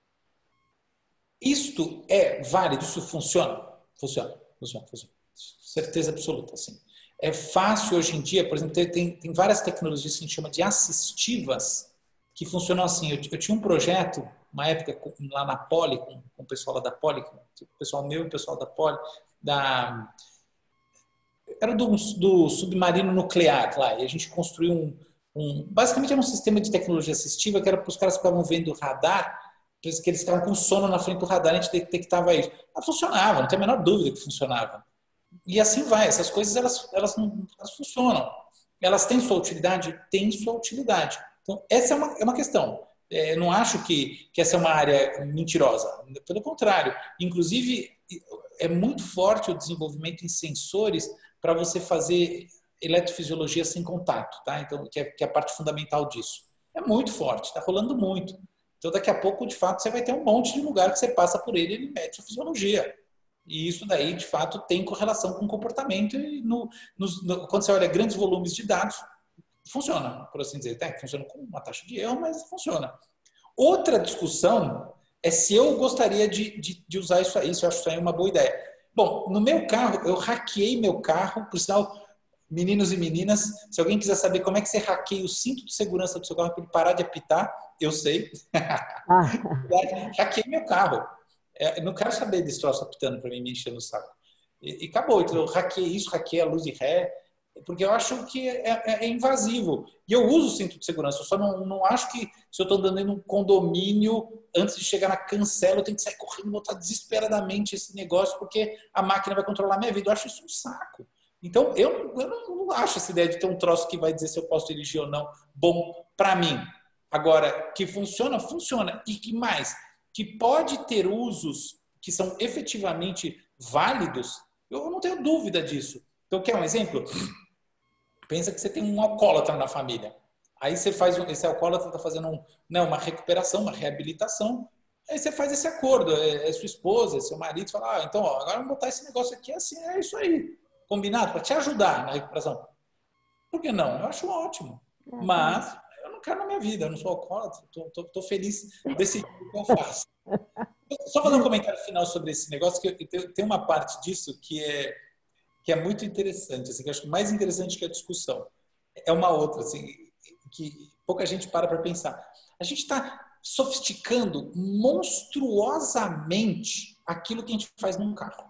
Isto é válido? Isso funciona? Funciona, funciona, funciona. Certeza absoluta, sim. É fácil hoje em dia, por exemplo, tem, tem várias tecnologias que a gente chama de assistivas que funcionam assim. Eu, eu tinha um projeto, uma época, lá na Poli, com, com o pessoal lá da Poli, com o pessoal meu e o pessoal da Poli, da, era do, do submarino nuclear lá, e a gente construiu um, um... Basicamente era um sistema de tecnologia assistiva que era para os caras que estavam vendo o radar, que eles estavam com sono na frente do radar, a gente detectava isso. Mas funcionava, não tem a menor dúvida que funcionava. E assim vai, essas coisas elas, elas, não, elas funcionam. Elas têm sua utilidade? Têm sua utilidade. Então, essa é uma, é uma questão. É, eu não acho que, que essa é uma área mentirosa. Pelo contrário. Inclusive, é muito forte o desenvolvimento em sensores para você fazer eletrofisiologia sem contato, tá? Então, que é, que é a parte fundamental disso. É muito forte, está rolando muito. Então, daqui a pouco, de fato, você vai ter um monte de lugar que você passa por ele e ele mede sua fisiologia. E isso daí, de fato, tem correlação com o comportamento. E no, no, no, quando você olha grandes volumes de dados, funciona, por assim dizer. Tá? Funciona com uma taxa de erro, mas funciona. Outra discussão é se eu gostaria de, de, de usar isso aí, se eu acho isso aí uma boa ideia. Bom, no meu carro, eu hackeei meu carro, por sinal, meninos e meninas, se alguém quiser saber como é que você hackeia o cinto de segurança do seu carro para ele parar de apitar, eu sei. Ah. Hackeei meu carro. Eu não quero saber desse troço apitando para mim, me encher no saco. E, e acabou. Então, eu hackeei isso, hackeei a luz de ré, porque eu acho que é, é, é invasivo. E eu uso o cinto de segurança, eu só não, não acho que se eu estou andando em um condomínio, antes de chegar na cancela, eu tenho que sair correndo e botar desesperadamente esse negócio, porque a máquina vai controlar a minha vida. Eu acho isso um saco. Então, eu, eu não, não acho essa ideia de ter um troço que vai dizer se eu posso dirigir ou não bom para mim. Agora, que funciona, funciona. E que mais? Que pode ter usos que são efetivamente válidos, eu não tenho dúvida disso. Então, quer um exemplo? Pensa que você tem um alcoólatra na família. Aí você faz, esse alcoólatra está fazendo um, né, uma recuperação, uma reabilitação. Aí você faz esse acordo, é, é sua esposa, é seu marido, fala, ah, então, ó, agora vamos botar esse negócio aqui assim, é isso aí. Combinado? Para te ajudar na recuperação. Por que não? Eu acho ótimo. Mas eu não quero na minha vida, eu não sou alcoólatra, estou feliz desse que eu faço. Só fazer um comentário final sobre esse negócio, que tem uma parte disso que é, que é muito interessante, assim, que eu acho mais interessante que a discussão. É uma outra, assim, que pouca gente para para pensar. A gente está sofisticando monstruosamente aquilo que a gente faz num carro.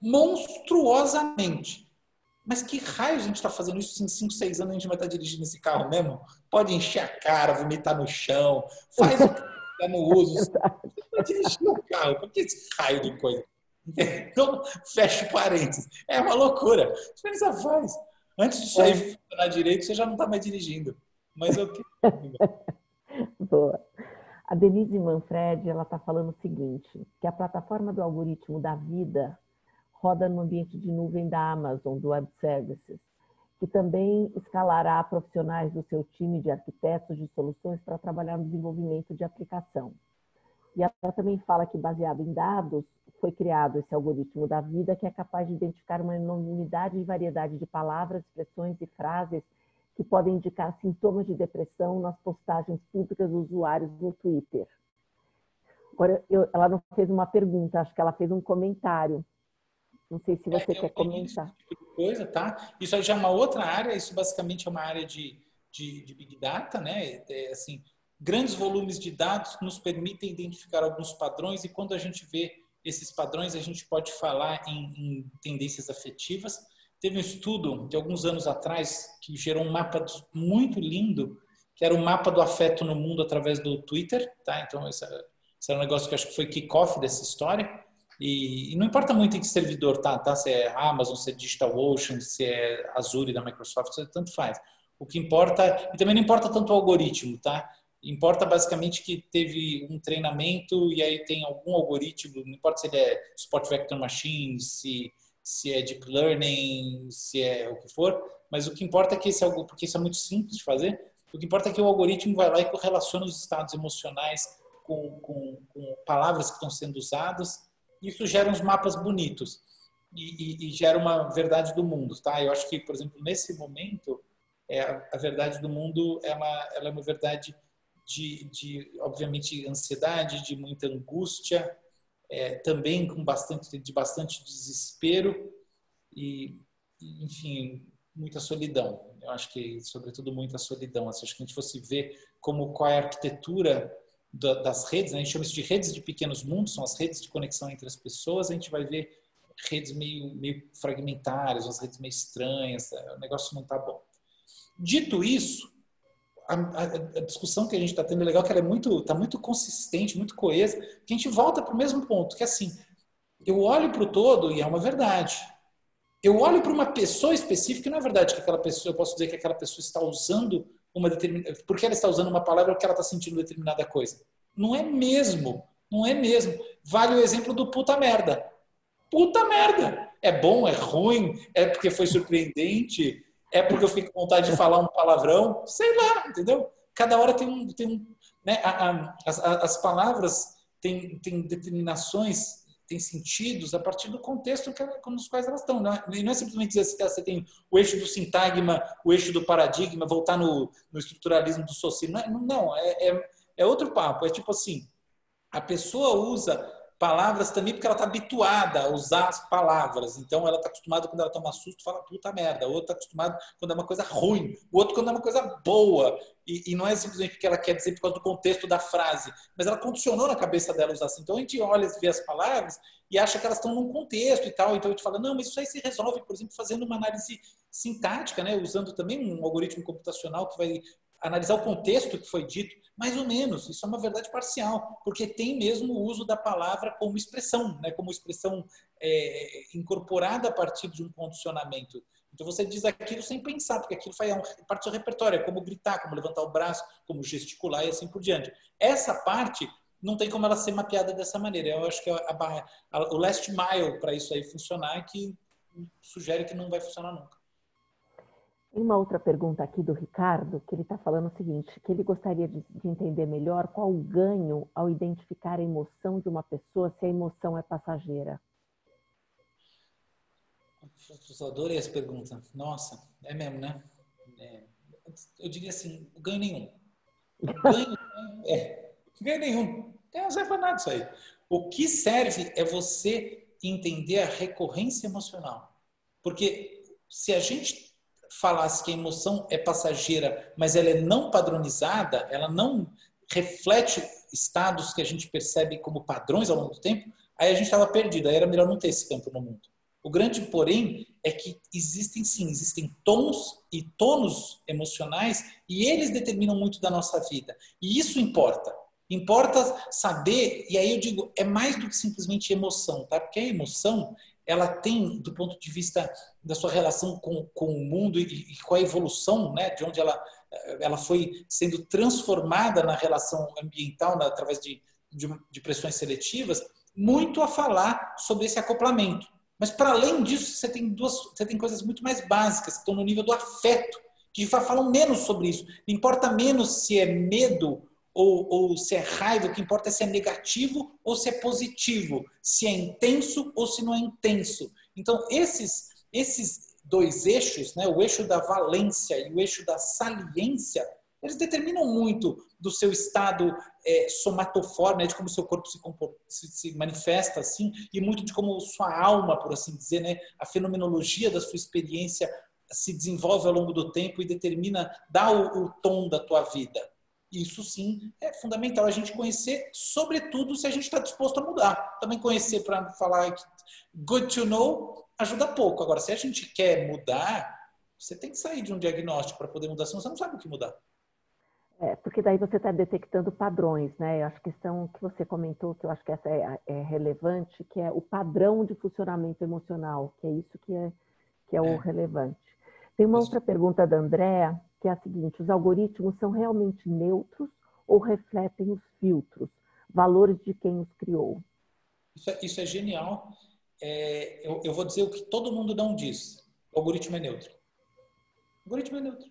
Monstruosamente. Mas que raio a gente está fazendo isso? Em cinco, seis anos a gente vai estar dirigindo esse carro mesmo? Pode encher a cara, vomitar no chão, faz o carro no uso. Para dirigir o carro, por que esse raio de coisa? Então, fecha parênteses. É uma loucura. A diferença faz. Antes disso aí funcionar direito, você já não está mais dirigindo. Mas eu tenho. Boa. A Denise Manfredi, ela está falando o seguinte, que a plataforma do algoritmo da vida roda no ambiente de nuvem da Amazon, do Web Services, que também escalará profissionais do seu time de arquitetos de soluções para trabalhar no desenvolvimento de aplicação. E ela também fala que, baseado em dados, foi criado esse algoritmo da vida que é capaz de identificar uma enormidade e variedade de palavras, expressões e frases que podem indicar sintomas de depressão nas postagens públicas dos usuários no Twitter. Agora, eu, ela não fez uma pergunta, acho que ela fez um comentário. Não sei se você é, quer comentar. Tipo de coisa, tá? Isso aí já é uma outra área, isso basicamente é uma área de, de, de Big Data, né? É, assim, grandes volumes de dados nos permitem identificar alguns padrões e quando a gente vê esses padrões, a gente pode falar em, em tendências afetivas. Teve um estudo de alguns anos atrás que gerou um mapa muito lindo, que era o mapa do afeto no mundo através do Twitter, tá? Então, esse era, esse era um negócio que eu acho que foi kick-off dessa história. E, e não importa muito em que servidor tá, tá? Se é Amazon, se é DigitalOcean, se é Azure da Microsoft, tanto faz. O que importa, e também não importa tanto o algoritmo, tá? Importa basicamente que teve um treinamento e aí tem algum algoritmo, não importa se ele é Support Vector Machine, se, se é Deep Learning, se é o que for, mas o que importa é que esse algo, porque isso é muito simples de fazer, o que importa é que o algoritmo vai lá e correlaciona os estados emocionais com, com, com palavras que estão sendo usadas. Isso gera uns mapas bonitos. e, e, e gera uma verdade do mundo, tá? Eu acho que, por exemplo, nesse momento, é, a, a verdade do mundo é uma, ela é uma verdade de, de, obviamente, ansiedade, de muita angústia, é, também com bastante, de bastante desespero e, e, enfim, muita solidão. Eu acho que, sobretudo, muita solidão. Se a gente fosse ver como qual é a arquitetura das redes, né? A gente chama isso de redes de pequenos mundos, são as redes de conexão entre as pessoas, a gente vai ver redes meio, meio fragmentárias, as redes meio estranhas, o negócio não está bom. Dito isso, a, a, a discussão que a gente está tendo é legal, que ela é muito, tá muito consistente, muito coesa, que a gente volta para o mesmo ponto, que é assim, eu olho para o todo e é uma verdade. Eu olho para uma pessoa específica e não é verdade que aquela pessoa, eu posso dizer que aquela pessoa está usando uma determinada, porque ela está usando uma palavra porque ela está sentindo determinada coisa. Não é mesmo, não é mesmo. Vale o exemplo do puta merda. Puta merda. É bom, é ruim, é porque foi surpreendente, é porque eu fiquei com vontade de falar um palavrão, sei lá, entendeu? Cada hora tem um, tem um, né? A, a, as, as palavras têm, têm determinações, têm sentidos a partir do contexto que, nos quais elas estão. Não é, não é simplesmente dizer que você tem o eixo do sintagma, o eixo do paradigma, voltar no, no estruturalismo do socialismo. Não, é, não é, é, é outro papo. É tipo assim, a pessoa usa palavras também porque ela está habituada a usar as palavras. Então, ela está acostumada quando ela toma susto, fala puta merda. O outro está acostumado quando é uma coisa ruim. O outro quando é uma coisa boa. E, e não é simplesmente o que ela quer dizer por causa do contexto da frase. Mas ela condicionou na cabeça dela usar assim. Então, a gente olha e vê as palavras e acha que elas estão num contexto e tal. Então, a gente fala, não, mas isso aí se resolve, por exemplo, fazendo uma análise sintática, né? Usando também um algoritmo computacional que vai analisar o contexto que foi dito, mais ou menos, isso é uma verdade parcial, porque tem mesmo o uso da palavra como expressão, né? Como expressão é, incorporada a partir de um condicionamento. Então você diz aquilo sem pensar, porque aquilo faz parte do seu repertório, é como gritar, como levantar o braço, como gesticular e assim por diante. Essa parte não tem como ela ser mapeada dessa maneira. Eu acho que a, a, a, o last mile para isso aí funcionar é que sugere que não vai funcionar nunca. Tem uma outra pergunta aqui do Ricardo, que ele está falando o seguinte, que ele gostaria de, de entender melhor qual o ganho ao identificar a emoção de uma pessoa, se a emoção é passageira. Eu adorei essa pergunta. Nossa, é mesmo, né? É, eu diria assim, ganho nenhum. Ganho, é, ganho nenhum. Não serve para nada isso aí. O que serve é você entender a recorrência emocional. Porque se a gente falasse que a emoção é passageira, mas ela é não padronizada, ela não reflete estados que a gente percebe como padrões ao longo do tempo, aí a gente estava perdido, aí era melhor não ter esse campo no mundo. O grande, porém, é que existem sim, existem tons e tonos emocionais e eles determinam muito da nossa vida. E isso importa. Importa saber, e aí eu digo, é mais do que simplesmente emoção, tá? Porque a emoção, ela tem, do ponto de vista da sua relação com, com o mundo e, e com a evolução, né, de onde ela, ela foi sendo transformada na relação ambiental, né, através de, de, de pressões seletivas, muito a falar sobre esse acoplamento. Mas, para além disso, você tem, duas, você tem coisas muito mais básicas, que estão no nível do afeto, que falam menos sobre isso. Não importa menos se é medo ou, ou se é raiva, o que importa é se é negativo ou se é positivo, se é intenso ou se não é intenso. Então, esses, esses dois eixos, né, o eixo da valência e o eixo da saliência, eles determinam muito do seu estado é, somatoforme, né, de como o seu corpo se, se, se manifesta, assim, e muito de como sua alma, por assim dizer, né, a fenomenologia da sua experiência se desenvolve ao longo do tempo e determina, dá o, o tom da tua vida. Isso sim é fundamental a gente conhecer, sobretudo se a gente está disposto a mudar. Também conhecer para falar que good to know ajuda pouco. Agora, se a gente quer mudar, você tem que sair de um diagnóstico para poder mudar, senão você não sabe o que mudar. É, porque daí você está detectando padrões, né? Eu acho que a questão que você comentou, que eu acho que essa é, é relevante, que é o padrão de funcionamento emocional, que é isso que é, que é, é. o relevante. Tem uma outra pergunta da Andréa, que é a seguinte: os algoritmos são realmente neutros ou refletem os filtros, valores de quem os criou? Isso é, isso é genial. É, eu, eu vou dizer o que todo mundo não diz. O algoritmo é neutro. O algoritmo é neutro.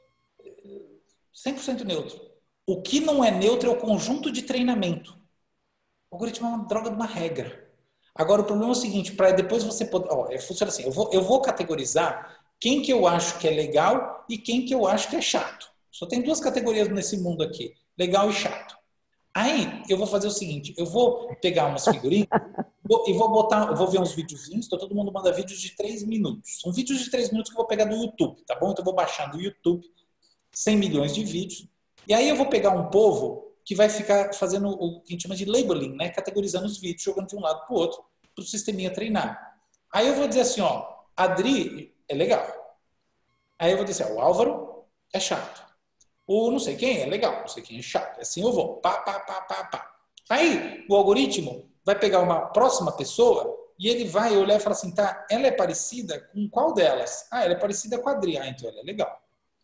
cem por cento neutro. O que não é neutro é o conjunto de treinamento. O algoritmo é uma droga de uma regra. Agora, o problema é o seguinte, para depois você poder... Ó, funciona assim, eu vou, eu vou categorizar quem que eu acho que é legal e quem que eu acho que é chato. Só tem duas categorias nesse mundo aqui, legal e chato. Aí, eu vou fazer o seguinte, eu vou pegar umas figurinhas e vou botar, eu vou ver uns videozinhos, então todo mundo manda vídeos de três minutos. São vídeos de três minutos que eu vou pegar do YouTube, tá bom? Então eu vou baixar do YouTube cem milhões de vídeos. E aí eu vou pegar um povo que vai ficar fazendo o que a gente chama de labeling, né? Categorizando os vídeos, jogando de um lado para o outro, para o sisteminha treinar. Aí eu vou dizer assim, ó, Adri é legal. Aí eu vou dizer, ó, o Álvaro é chato. O não sei quem é legal, não sei quem é chato. Assim eu vou, pá, pá, pá, pá, pá. Aí o algoritmo vai pegar uma próxima pessoa e ele vai olhar e falar assim, tá, ela é parecida com qual delas? Ah, ela é parecida com a Adri. Ah, então ela é legal.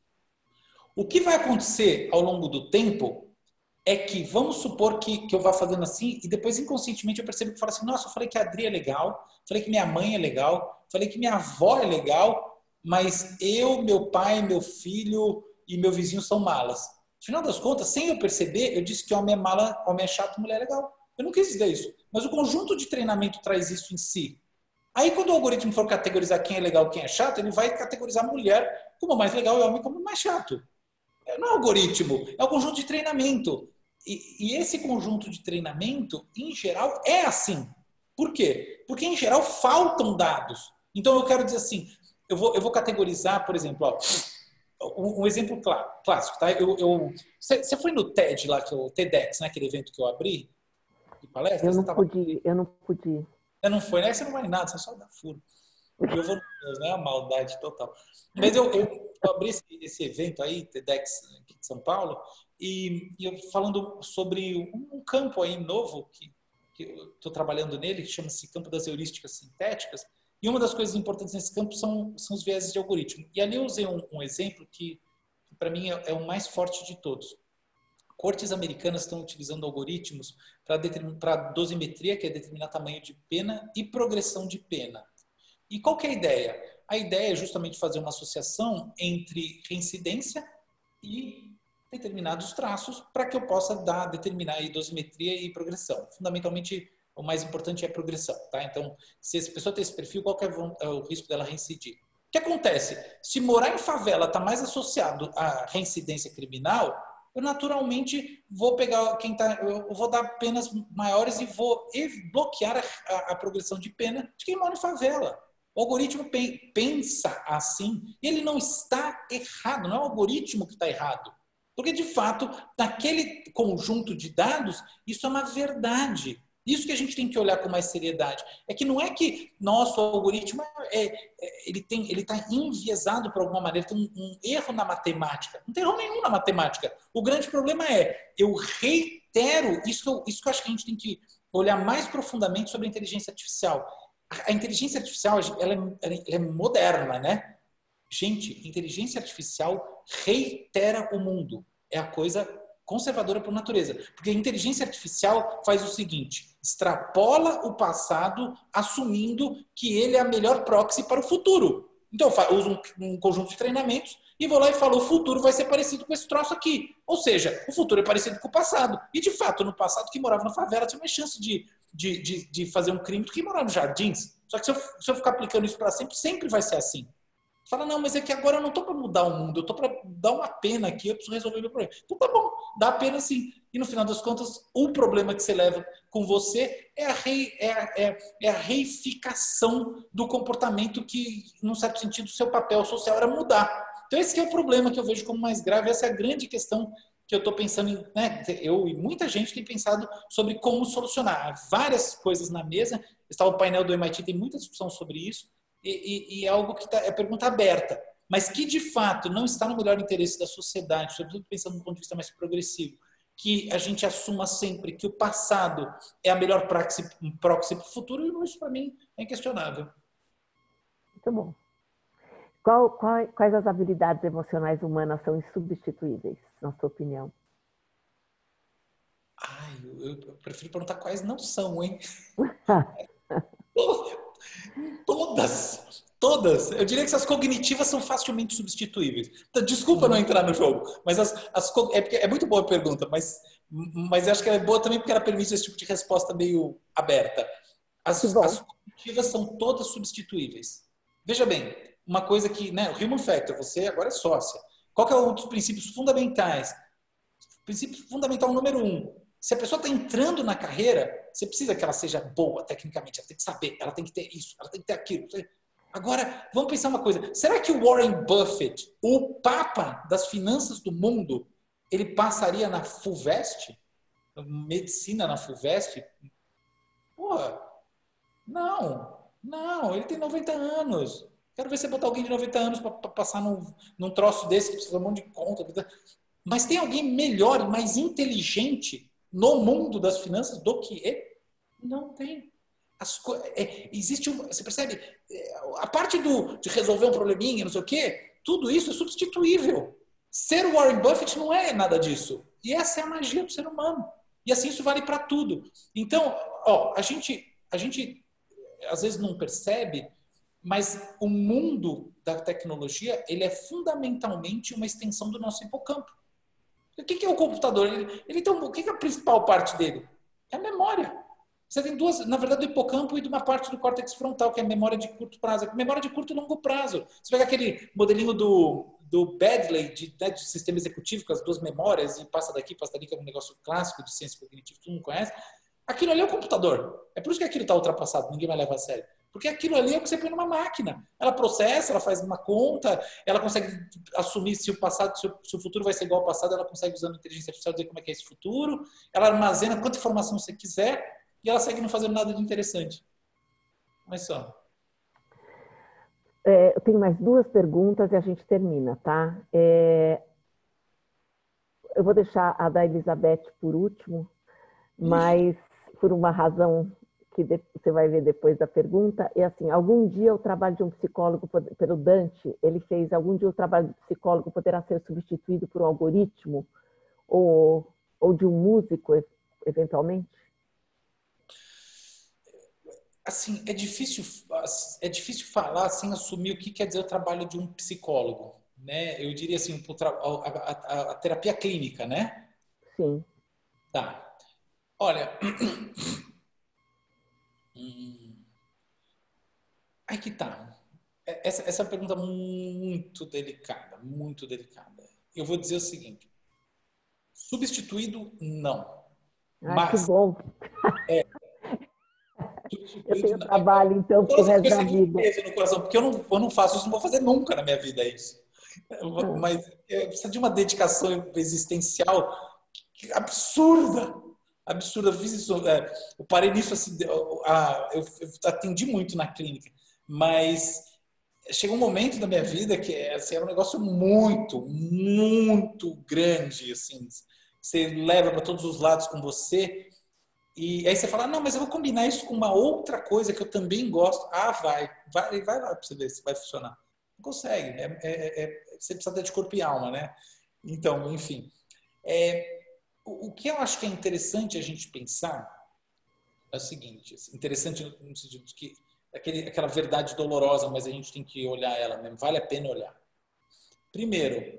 O que vai acontecer ao longo do tempo é que, vamos supor que, que eu vá fazendo assim, e depois inconscientemente eu percebo que eu falo assim, nossa, eu falei que a Adri é legal, falei que minha mãe é legal, falei que minha avó é legal, mas eu, meu pai, meu filho e meu vizinho são malas. No final das contas, sem eu perceber, eu disse que homem é mala, homem é chato, mulher é legal. Eu não quis dizer isso, mas o conjunto de treinamento traz isso em si. Aí, quando o algoritmo for categorizar quem é legal e quem é chato, ele vai categorizar mulher como mais legal e homem como mais chato. Não é algoritmo, é o conjunto de treinamento. E, e esse conjunto de treinamento, em geral, é assim. Por quê? Porque, em geral, faltam dados. Então, eu quero dizer assim, eu vou, eu vou categorizar, por exemplo, ó, um, um exemplo clá, clássico. Tá? Eu, eu, você, você foi no TED, lá, que é o TEDx, né, aquele evento que eu abri, de palestra? Eu não tava... pude, eu não pude. Você não foi, né? Você não vai nada, você só dá furo. Eu vou, né? A maldade total. Mas eu, eu, eu abri esse, esse evento aí, TEDx aqui de São Paulo, e, e eu falando sobre um, um campo aí novo, que, que eu estou trabalhando nele, que chama-se campo das heurísticas sintéticas, e uma das coisas importantes nesse campo são, são os vieses de algoritmo. E ali eu usei um, um exemplo que, que para mim, é, é o mais forte de todos. Cortes americanas estão utilizando algoritmos para dosimetria, que é determinar tamanho de pena, e progressão de pena. E qual que é a ideia? A ideia é justamente fazer uma associação entre reincidência e determinados traços para que eu possa dar, determinar aí dosimetria e progressão. Fundamentalmente, o mais importante é a progressão. Tá? Então, se essa pessoa tem esse perfil, qual que é o risco dela reincidir? O que acontece? Se morar em favela está mais associado à reincidência criminal, eu naturalmente vou pegar quem tá, eu vou dar penas maiores e vou bloquear a, a, a progressão de pena de quem mora em favela. O algoritmo pensa assim e ele não está errado, não é o algoritmo que está errado. Porque, de fato, naquele conjunto de dados, isso é uma verdade. Isso que a gente tem que olhar com mais seriedade. É que não é que nosso algoritmo é, é, ele tem, ele está enviesado por alguma maneira, tem um, um erro na matemática. Não tem erro nenhum na matemática. O grande problema é, eu reitero, isso que eu, isso que eu acho que a gente tem que olhar mais profundamente sobre a inteligência artificial. A inteligência artificial, ela é, ela é moderna, né? Gente, inteligência artificial reitera o mundo. É a coisa conservadora por natureza. Porque a inteligência artificial faz o seguinte, extrapola o passado assumindo que ele é a melhor proxy para o futuro. Então, eu uso um, um conjunto de treinamentos e vou lá e falo, o futuro vai ser parecido com esse troço aqui. Ou seja, o futuro é parecido com o passado. E, de fato, no passado, quem morava na favela tinha mais chance de, de, de, de fazer um crime do que morar nos jardins. Só que se eu, se eu ficar aplicando isso para sempre, sempre vai ser assim. Fala, não, mas é que agora eu não estou para mudar o mundo, eu estou para dar uma pena aqui, eu preciso resolver meu problema. Então tá bom, dá a pena sim. E no final das contas, o problema que você leva com você é a, rei, é a, é, é a reificação do comportamento que, num certo sentido, o seu papel social era mudar. Então esse que é o problema que eu vejo como mais grave, essa é a grande questão que eu estou pensando em, né, eu e muita gente tem pensado sobre como solucionar. Há várias coisas na mesa, está o painel do M I T, tem muita discussão sobre isso, E, e, e é algo que tá, é pergunta aberta, mas que de fato não está no melhor interesse da sociedade, sobretudo pensando do ponto de vista mais progressivo, que a gente assuma sempre que o passado é a melhor proxy para o futuro, e isso para mim é inquestionável. Muito bom. Qual, qual, quais as habilidades emocionais humanas são insubstituíveis, na sua opinião? Ai, eu, eu prefiro perguntar quais não são, hein? Todas, todas. Eu diria que as cognitivas são facilmente substituíveis. Desculpa não entrar no jogo, mas as, as é, porque, é muito boa a pergunta, mas, mas eu acho que ela é boa também porque ela permite esse tipo de resposta meio aberta. As, as cognitivas são todas substituíveis. Veja bem, uma coisa que, né, o Human Factor, você agora é sócia. Qual que é um dos princípios fundamentais? Princípio fundamental número um. Se a pessoa está entrando na carreira, você precisa que ela seja boa tecnicamente, ela tem que saber, ela tem que ter isso, ela tem que ter aquilo. Agora, vamos pensar uma coisa. Será que o Warren Buffett, o papa das finanças do mundo, ele passaria na FUVEST? Medicina na FUVEST? Porra, não, não, ele tem noventa anos. Quero ver você botar alguém de noventa anos para passar num, num troço desse que precisa de um monte de conta. Mas tem alguém melhor e mais inteligente no mundo das finanças do que ele? Não tem. As, é, existe um, você percebe? A parte do, de resolver um probleminha, não sei o quê, tudo isso é substituível. Ser o Warren Buffett não é nada disso. E essa é a magia do ser humano. E assim isso vale para tudo. Então, ó, a gente, a gente às vezes não percebe, mas o mundo da tecnologia, ele é fundamentalmente uma extensão do nosso hipocampo. O que é o computador? Ele, ele tem um, o que é a principal parte dele? É a memória. Você tem duas, na verdade, do hipocampo e de uma parte do córtex frontal, que é a memória de curto prazo. A memória de curto e longo prazo. Você pega aquele modelinho do, do Baddeley, de, né, de sistema executivo, com as duas memórias, e passa daqui, passa dali, que é um negócio clássico de ciência cognitiva, que todo mundo conhece. Aquilo ali é o computador. É por isso que aquilo está ultrapassado, ninguém vai levar a sério. Porque aquilo ali é o que você põe numa máquina. Ela processa, ela faz uma conta, ela consegue assumir se o passado, se o, se o futuro vai ser igual ao passado, ela consegue, usando a inteligência artificial, dizer como é que é esse futuro. Ela armazena quanta informação você quiser e ela segue não fazendo nada de interessante. Mas só. É, eu tenho mais duas perguntas e a gente termina, tá? É, eu vou deixar a da Elizabeth por último, mas por uma razão que você vai ver depois da pergunta, é assim, algum dia o trabalho de um psicólogo, pelo Dante, ele fez, algum dia o trabalho do psicólogo poderá ser substituído por um algoritmo ou, ou de um músico, eventualmente? Assim, é difícil, é difícil falar sem assumir o que quer dizer o trabalho de um psicólogo, né? Eu diria assim, a, a, a terapia clínica, né? Sim. Tá. Olha, hum, aí que tá. Essa, essa é uma pergunta muito delicada, muito delicada. Eu vou dizer o seguinte: substituído, não. Ah, mas, que bom. É, eu tenho trabalho, então, pro resto da vida. No coração, porque eu não, eu não faço isso, não vou fazer nunca na minha vida isso. Mas precisa de uma dedicação existencial absurda. Absurda. Eu fiz isso, é, eu parei nisso assim, eu, eu, eu atendi muito na clínica, mas chegou um momento da minha vida que assim, era um negócio muito, muito grande, assim, você leva para todos os lados com você, e aí você fala, não, mas eu vou combinar isso com uma outra coisa que eu também gosto. Ah, vai, vai, vai lá para você ver se vai funcionar. Não consegue, é, é, é, você precisa ter de corpo e alma, né? Então, enfim, é, o que eu acho que é interessante a gente pensar é o seguinte, interessante no sentido de que aquele, aquela verdade dolorosa, mas a gente tem que olhar ela mesmo, vale a pena olhar. Primeiro,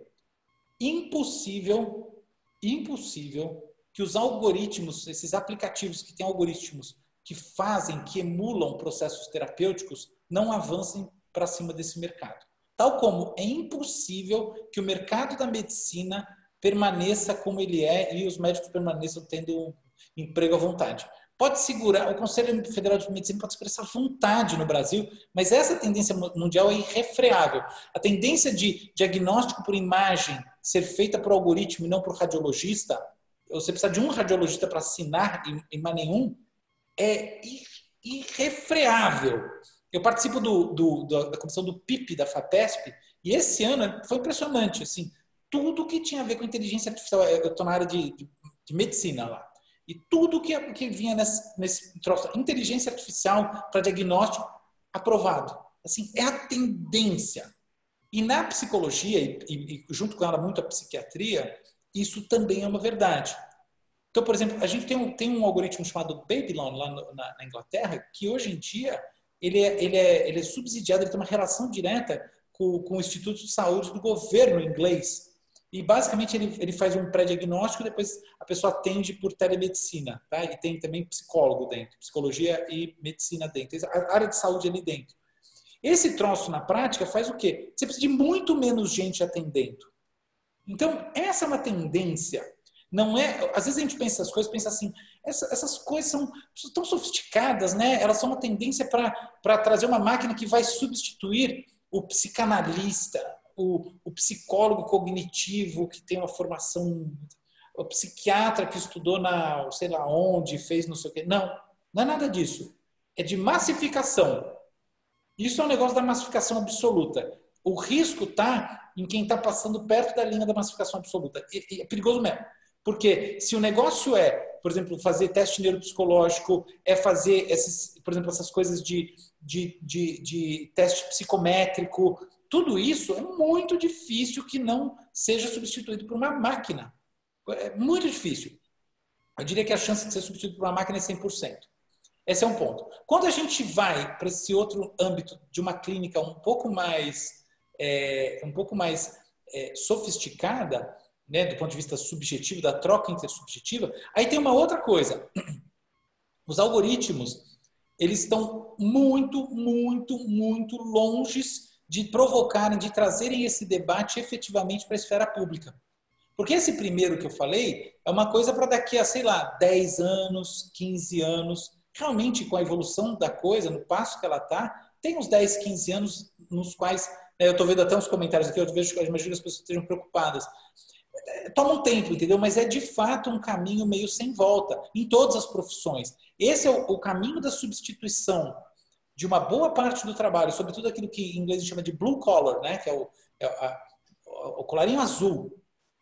impossível, impossível que os algoritmos, esses aplicativos que têm algoritmos que fazem, que emulam processos terapêuticos, não avancem para cima desse mercado. Tal como é impossível que o mercado da medicina permaneça como ele é e os médicos permaneçam tendo emprego à vontade. Pode segurar, o Conselho Federal de Medicina pode segurar essa vontade no Brasil, mas essa tendência mundial é irrefreável. A tendência de diagnóstico por imagem ser feita por algoritmo e não por radiologista, você precisa de um radiologista para assinar e mais nenhum, é irrefreável. Eu participo do, do, da comissão do P I P da FAPESP e esse ano foi impressionante, assim, tudo que tinha a ver com inteligência artificial, eu estou na área de, de, de medicina lá, e tudo que, que vinha nesse, nesse troço, inteligência artificial para diagnóstico, aprovado. Assim, é a tendência. E na psicologia, e, e, e junto com ela muito a psiquiatria, isso também é uma verdade. Então, por exemplo, a gente tem um, tem um algoritmo chamado Babylon lá no, na, na Inglaterra, que hoje em dia ele é, ele é, ele é subsidiado, ele tem uma relação direta com, com o Instituto de Saúde do governo inglês. E basicamente ele, ele faz um pré-diagnóstico e depois a pessoa atende por telemedicina, tá? E tem também psicólogo dentro, psicologia e medicina dentro, a área de saúde ali dentro. Esse troço na prática faz o quê? Você precisa de muito menos gente atendendo. Então, essa é uma tendência. Não é, às vezes a gente pensa as coisas, pensa assim, essa, essas coisas são tão sofisticadas, né? Elas são uma tendência para trazer uma máquina que vai substituir o psicanalista, o, o psicólogo cognitivo que tem uma formação, o psiquiatra que estudou na, sei lá onde, fez não sei o quê. Não, não é nada disso. É de massificação. Isso é um negócio da massificação absoluta. O risco está em quem está passando perto da linha da massificação absoluta. E, e é perigoso mesmo. Porque se o negócio é, por exemplo, fazer teste neuropsicológico, é fazer, esses, por exemplo, essas coisas de, de, de, de teste psicométrico, tudo isso é muito difícil que não seja substituído por uma máquina. É muito difícil. Eu diria que a chance de ser substituído por uma máquina é cem por cento. Esse é um ponto. Quando a gente vai para esse outro âmbito de uma clínica um pouco mais, é, um pouco mais é, sofisticada, né, do ponto de vista subjetivo, da troca intersubjetiva, aí tem uma outra coisa. Os algoritmos, eles estão muito, muito, muito longes de provocarem, de trazerem esse debate efetivamente para a esfera pública. Porque esse primeiro que eu falei é uma coisa para daqui a, sei lá, dez anos, quinze anos. Realmente, com a evolução da coisa, no passo que ela está, tem uns dez, quinze anos nos quais, né, eu estou vendo até uns comentários aqui, eu vejo, eu imagino que as pessoas estejam preocupadas. Toma um tempo, entendeu? Mas é de fato um caminho meio sem volta, em todas as profissões. Esse é o, o caminho da substituição de uma boa parte do trabalho, sobretudo aquilo que em inglês a gente chama de blue collar, né? Que é o, é a, o colarinho azul,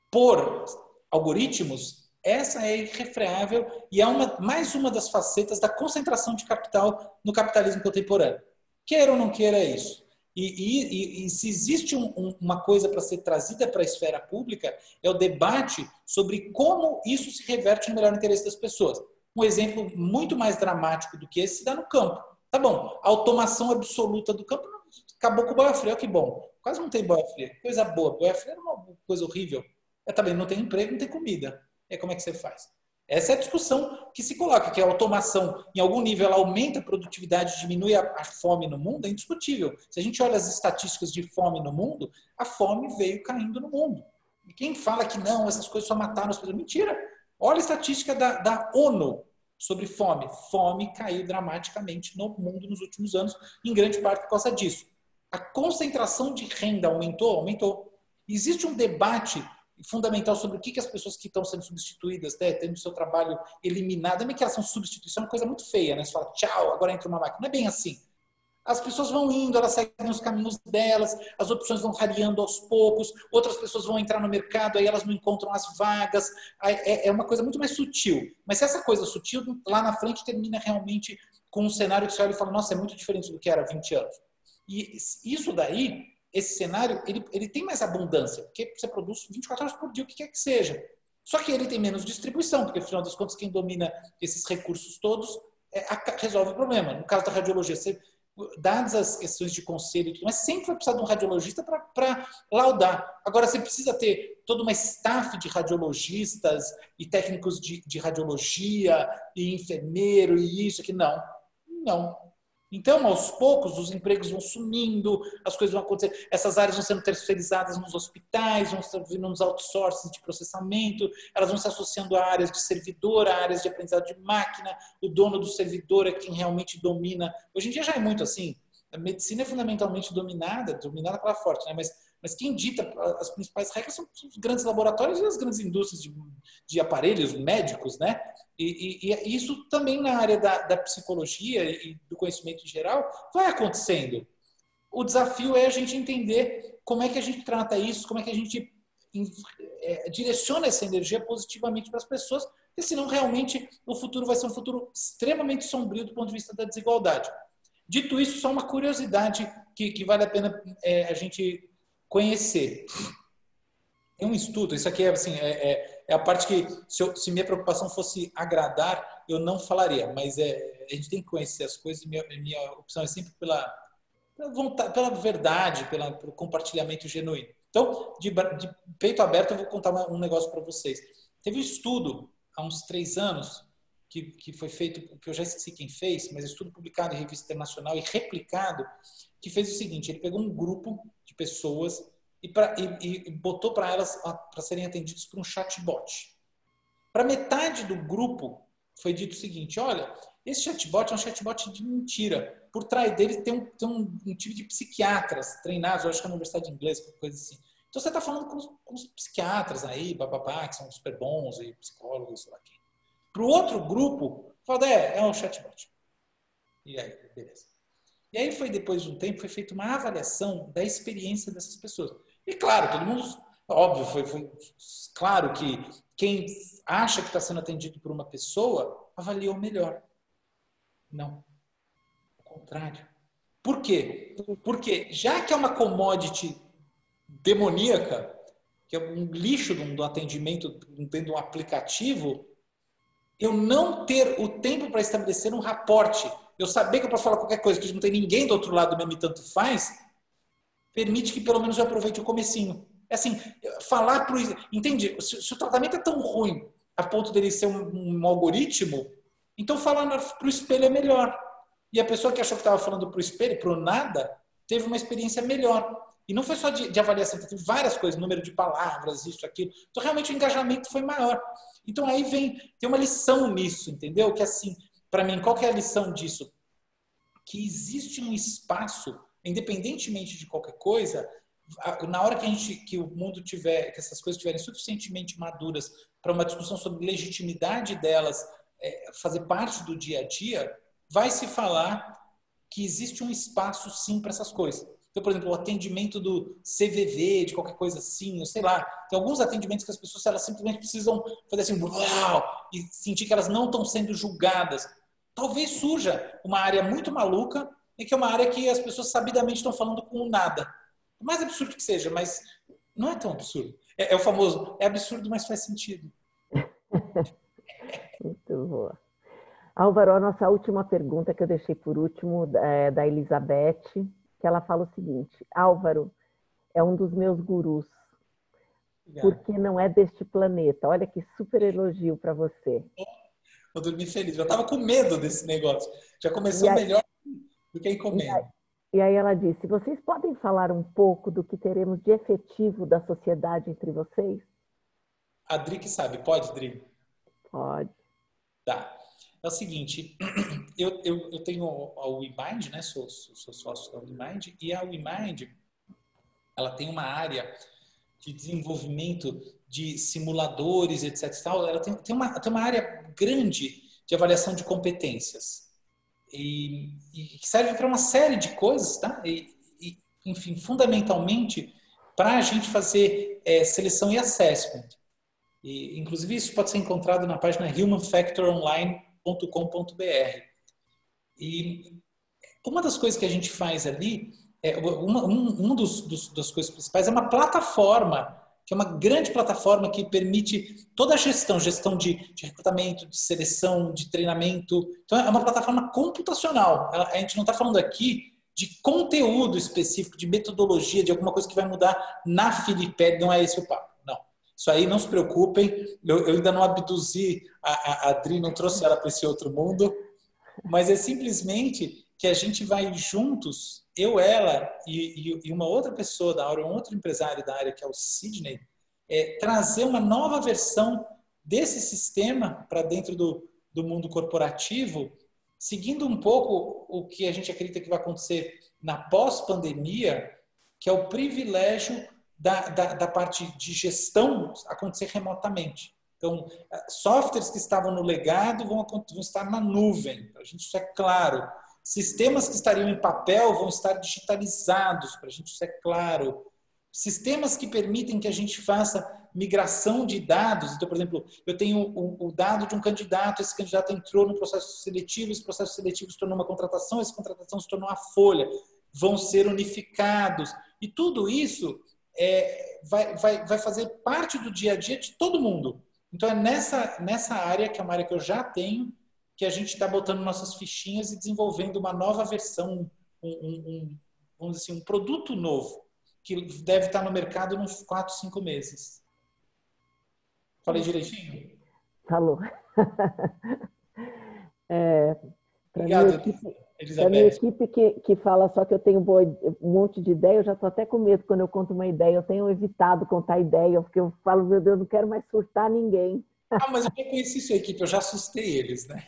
por algoritmos. Essa é irrefreável e é uma, mais uma das facetas da concentração de capital no capitalismo contemporâneo. Queira ou não queira, é isso. E, e, e se existe um, um, uma coisa para ser trazida para a esfera pública, é o debate sobre como isso se reverte no melhor interesse das pessoas. Um exemplo muito mais dramático do que esse se dá no campo. Tá bom, a automação absoluta do campo acabou com o boia fria, que bom. Quase não tem boia fria. Coisa boa. Boia fria era uma coisa horrível. É, também não tem emprego, não tem comida. E como é que você faz? Essa é a discussão que se coloca, que a automação, em algum nível, ela aumenta a produtividade, diminui a, a fome no mundo, é indiscutível. Se a gente olha as estatísticas de fome no mundo, a fome veio caindo no mundo. E quem fala que não, essas coisas só mataram as pessoas, mentira. Olha a estatística da, da ONU sobre fome. Fome caiu dramaticamente no mundo nos últimos anos, em grande parte por causa disso. A concentração de renda aumentou? Aumentou. Existe um debate fundamental sobre o que, que as pessoas que estão sendo substituídas, né, tendo seu trabalho eliminado, não é que elas são substituições, é uma coisa muito feia, né? Você fala, tchau, agora entra uma máquina. Não é bem assim. As pessoas vão indo, elas seguem os caminhos delas, as opções vão rareando aos poucos, outras pessoas vão entrar no mercado, aí elas não encontram as vagas. É uma coisa muito mais sutil. Mas se essa coisa sutil, lá na frente, termina realmente com um cenário que você olha e fala, nossa, é muito diferente do que era há vinte anos. E isso daí, esse cenário, ele, ele tem mais abundância, porque você produz vinte e quatro horas por dia, o que quer que seja. Só que ele tem menos distribuição, porque, afinal das contas, quem domina esses recursos todos é, a, resolve o problema. No caso da radiologia, você, dadas as questões de conselho, mas sempre vai precisar de um radiologista para laudar. Agora, você precisa ter toda uma staff de radiologistas e técnicos de, de radiologia e enfermeiro e isso aqui. Não, não. Então, aos poucos, os empregos vão sumindo, as coisas vão acontecer, essas áreas vão sendo terceirizadas nos hospitais, vão vindo nos outsourcing de processamento, elas vão se associando a áreas de servidor, a áreas de aprendizado de máquina, o dono do servidor é quem realmente domina. Hoje em dia já é muito assim, a medicina é fundamentalmente dominada, dominada pela forte, né? mas, mas quem dita as principais regras são os grandes laboratórios e as grandes indústrias de, de aparelhos médicos, né? E, e, e isso também na área da, da psicologia e do conhecimento em geral vai acontecendo. O desafio é a gente entender como é que a gente trata isso, como é que a gente é, direciona essa energia positivamente para as pessoas, porque senão realmente o futuro vai ser um futuro extremamente sombrio do ponto de vista da desigualdade. Dito isso, só uma curiosidade que, que vale a pena é, a gente conhecer. Tem um estudo, isso aqui é, assim, é, é, é a parte que, se, eu, se minha preocupação fosse agradar, eu não falaria, mas é, a gente tem que conhecer as coisas e minha, minha opção é sempre pela, pela, vontade, pela verdade, pela, pelo compartilhamento genuíno. Então, de, de peito aberto, eu vou contar uma, um negócio para vocês. Teve um estudo, há uns três anos, que, que foi feito, que eu já esqueci quem fez, mas estudo publicado em revista internacional e replicado, que fez o seguinte, ele pegou um grupo de pessoas e, pra, e, e botou para elas para serem atendidos por um chatbot. Para metade do grupo, foi dito o seguinte, olha, esse chatbot é um chatbot de mentira. Por trás dele tem um, tem um, um time de psiquiatras treinados, eu acho que é na Universidade Inglesa, qualquer coisa assim. Então você está falando com os, com os psiquiatras aí, bababá, que são super bons, e psicólogos, sei lá quem. Para o outro grupo, fala, é, é um chatbot. E aí, beleza. E aí foi, depois de um tempo, foi feita uma avaliação da experiência dessas pessoas. E claro, todo mundo, óbvio, foi, foi claro que quem acha que está sendo atendido por uma pessoa, avaliou melhor. Não. Ao contrário. Por quê? Porque já que é uma commodity demoníaca, que é um lixo do atendimento dentro de um aplicativo, eu não ter o tempo para estabelecer um raporte, eu saber que eu posso falar qualquer coisa, que não tem ninguém do outro lado mesmo e tanto faz, permite que pelo menos eu aproveite o comecinho. É assim, falar pro... Entende? Se, se o tratamento é tão ruim a ponto dele ser um, um algoritmo, então falar para o espelho é melhor. E a pessoa que achou que estava falando para o espelho, para o nada, teve uma experiência melhor. E não foi só de, de avaliação, teve várias coisas, número de palavras, isso, aquilo. Então, realmente, o engajamento foi maior. Então, aí vem, tem uma lição nisso, entendeu? Que assim, para mim, qual que é a lição disso? Que existe um espaço, independentemente de qualquer coisa, na hora que, a gente, que o mundo tiver, que essas coisas estiverem suficientemente maduras para uma discussão sobre legitimidade delas é, fazer parte do dia a dia, vai se falar que existe um espaço, sim, para essas coisas. Então, por exemplo, o atendimento do C V V, de qualquer coisa assim, eu sei lá. Tem alguns atendimentos que as pessoas elas simplesmente precisam fazer assim, uau, e sentir que elas não estão sendo julgadas. Talvez surja uma área muito maluca e que é uma área que as pessoas sabidamente estão falando com o nada. O mais absurdo que seja, mas não é tão absurdo. É, é o famoso, é absurdo, mas faz sentido. Muito boa. Álvaro, a nossa última pergunta que eu deixei por último, é da Elizabeth, que ela fala o seguinte, Álvaro é um dos meus gurus, Obrigado. Porque não é deste planeta. Olha que super elogio para você. Vou dormir feliz. Eu estava com medo desse negócio. Já começou aí, melhor do que a encomenda. E aí ela disse, vocês podem falar um pouco do que teremos de efetivo da sociedade entre vocês? A Dri que sabe. Pode, Dri? Pode. Tá. É o seguinte, eu, eu, eu tenho a WeMind, né? Sou, sou, sou sócio da WeMind, e a WeMind, ela tem uma área de desenvolvimento de simuladores, etc. Ela tem, tem, uma, tem uma área grande de avaliação de competências. E, e que serve para uma série de coisas, tá? E, e, enfim, fundamentalmente, para a gente fazer é, seleção e assessment. E, inclusive, isso pode ser encontrado na página human factor online ponto com ponto b r. E uma das coisas que a gente faz ali, é, uma um, um dos, dos, das coisas principais é uma plataforma, que é uma grande plataforma que permite toda a gestão, gestão de, de recrutamento, de seleção, de treinamento. Então, é uma plataforma computacional. A gente não está falando aqui de conteúdo específico, de metodologia, de alguma coisa que vai mudar na Filiped, não é esse o papo. Isso aí, não se preocupem, eu, eu ainda não abduzi a, a, a Adri, não trouxe ela para esse outro mundo, mas é simplesmente que a gente vai juntos, eu, ela e, e, e uma outra pessoa da área, um outro empresário da área, que é o Sidney, é, trazer uma nova versão desse sistema para dentro do, do mundo corporativo, seguindo um pouco o que a gente acredita que vai acontecer na pós-pandemia, que é o privilégio Da, da, da parte de gestão acontecer remotamente. Então, softwares que estavam no legado vão, vão estar na nuvem, para a gente isso é claro. Sistemas que estariam em papel vão estar digitalizados, para a gente isso é claro. Sistemas que permitem que a gente faça migração de dados. Então, por exemplo, eu tenho o, o dado de um candidato, esse candidato entrou no processo seletivo, esse processo seletivo se tornou uma contratação, essa contratação se tornou uma folha. Vão ser unificados. E tudo isso É, vai, vai, vai fazer parte do dia a dia de todo mundo. Então é nessa, nessa área, que é uma área que eu já tenho, que a gente está botando nossas fichinhas e desenvolvendo uma nova versão, um, um, um, vamos dizer assim, um produto novo. que deve estar no mercado uns quatro, cinco meses. Falei direitinho? Falou. É, para minha Obrigado, equipe, para minha Elizabeth. equipe que, que fala só que eu tenho boa, um monte de ideia, eu já estou até com medo quando eu conto uma ideia. Eu tenho evitado contar ideia, porque eu falo, meu Deus, não quero mais surtar ninguém. Ah, mas eu já conheci sua equipe, eu já assustei eles, né?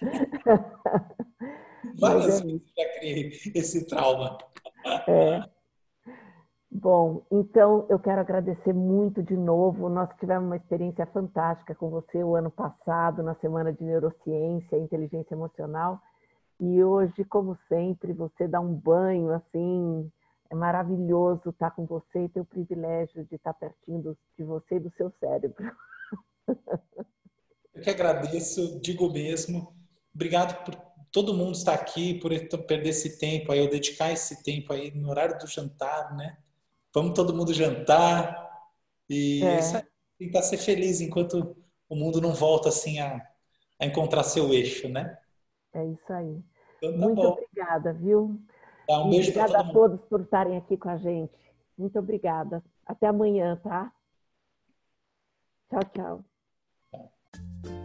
Mas é Várias vezes isso. eu já criei esse trauma. É. Bom, então eu quero agradecer muito de novo. Nós tivemos uma experiência fantástica com você o ano passado, na Semana de Neurociência e Inteligência Emocional. E hoje, como sempre, você dá um banho, assim, é maravilhoso estar com você e ter o privilégio de estar pertinho de você e do seu cérebro. Eu que agradeço, digo mesmo. Obrigado por todo mundo estar aqui, por perder esse tempo aí, eu dedicar esse tempo aí no horário do jantar, né? Vamos todo mundo jantar e é isso aí. É, Tentar ser feliz enquanto o mundo não volta assim a, a encontrar seu eixo, né? é isso aí. Então tá Muito bom. obrigada, viu? Tá, um E beijo para obrigada a todo mundo. todos por estarem aqui com a gente. Muito obrigada. Até amanhã, tá? Tchau, tchau.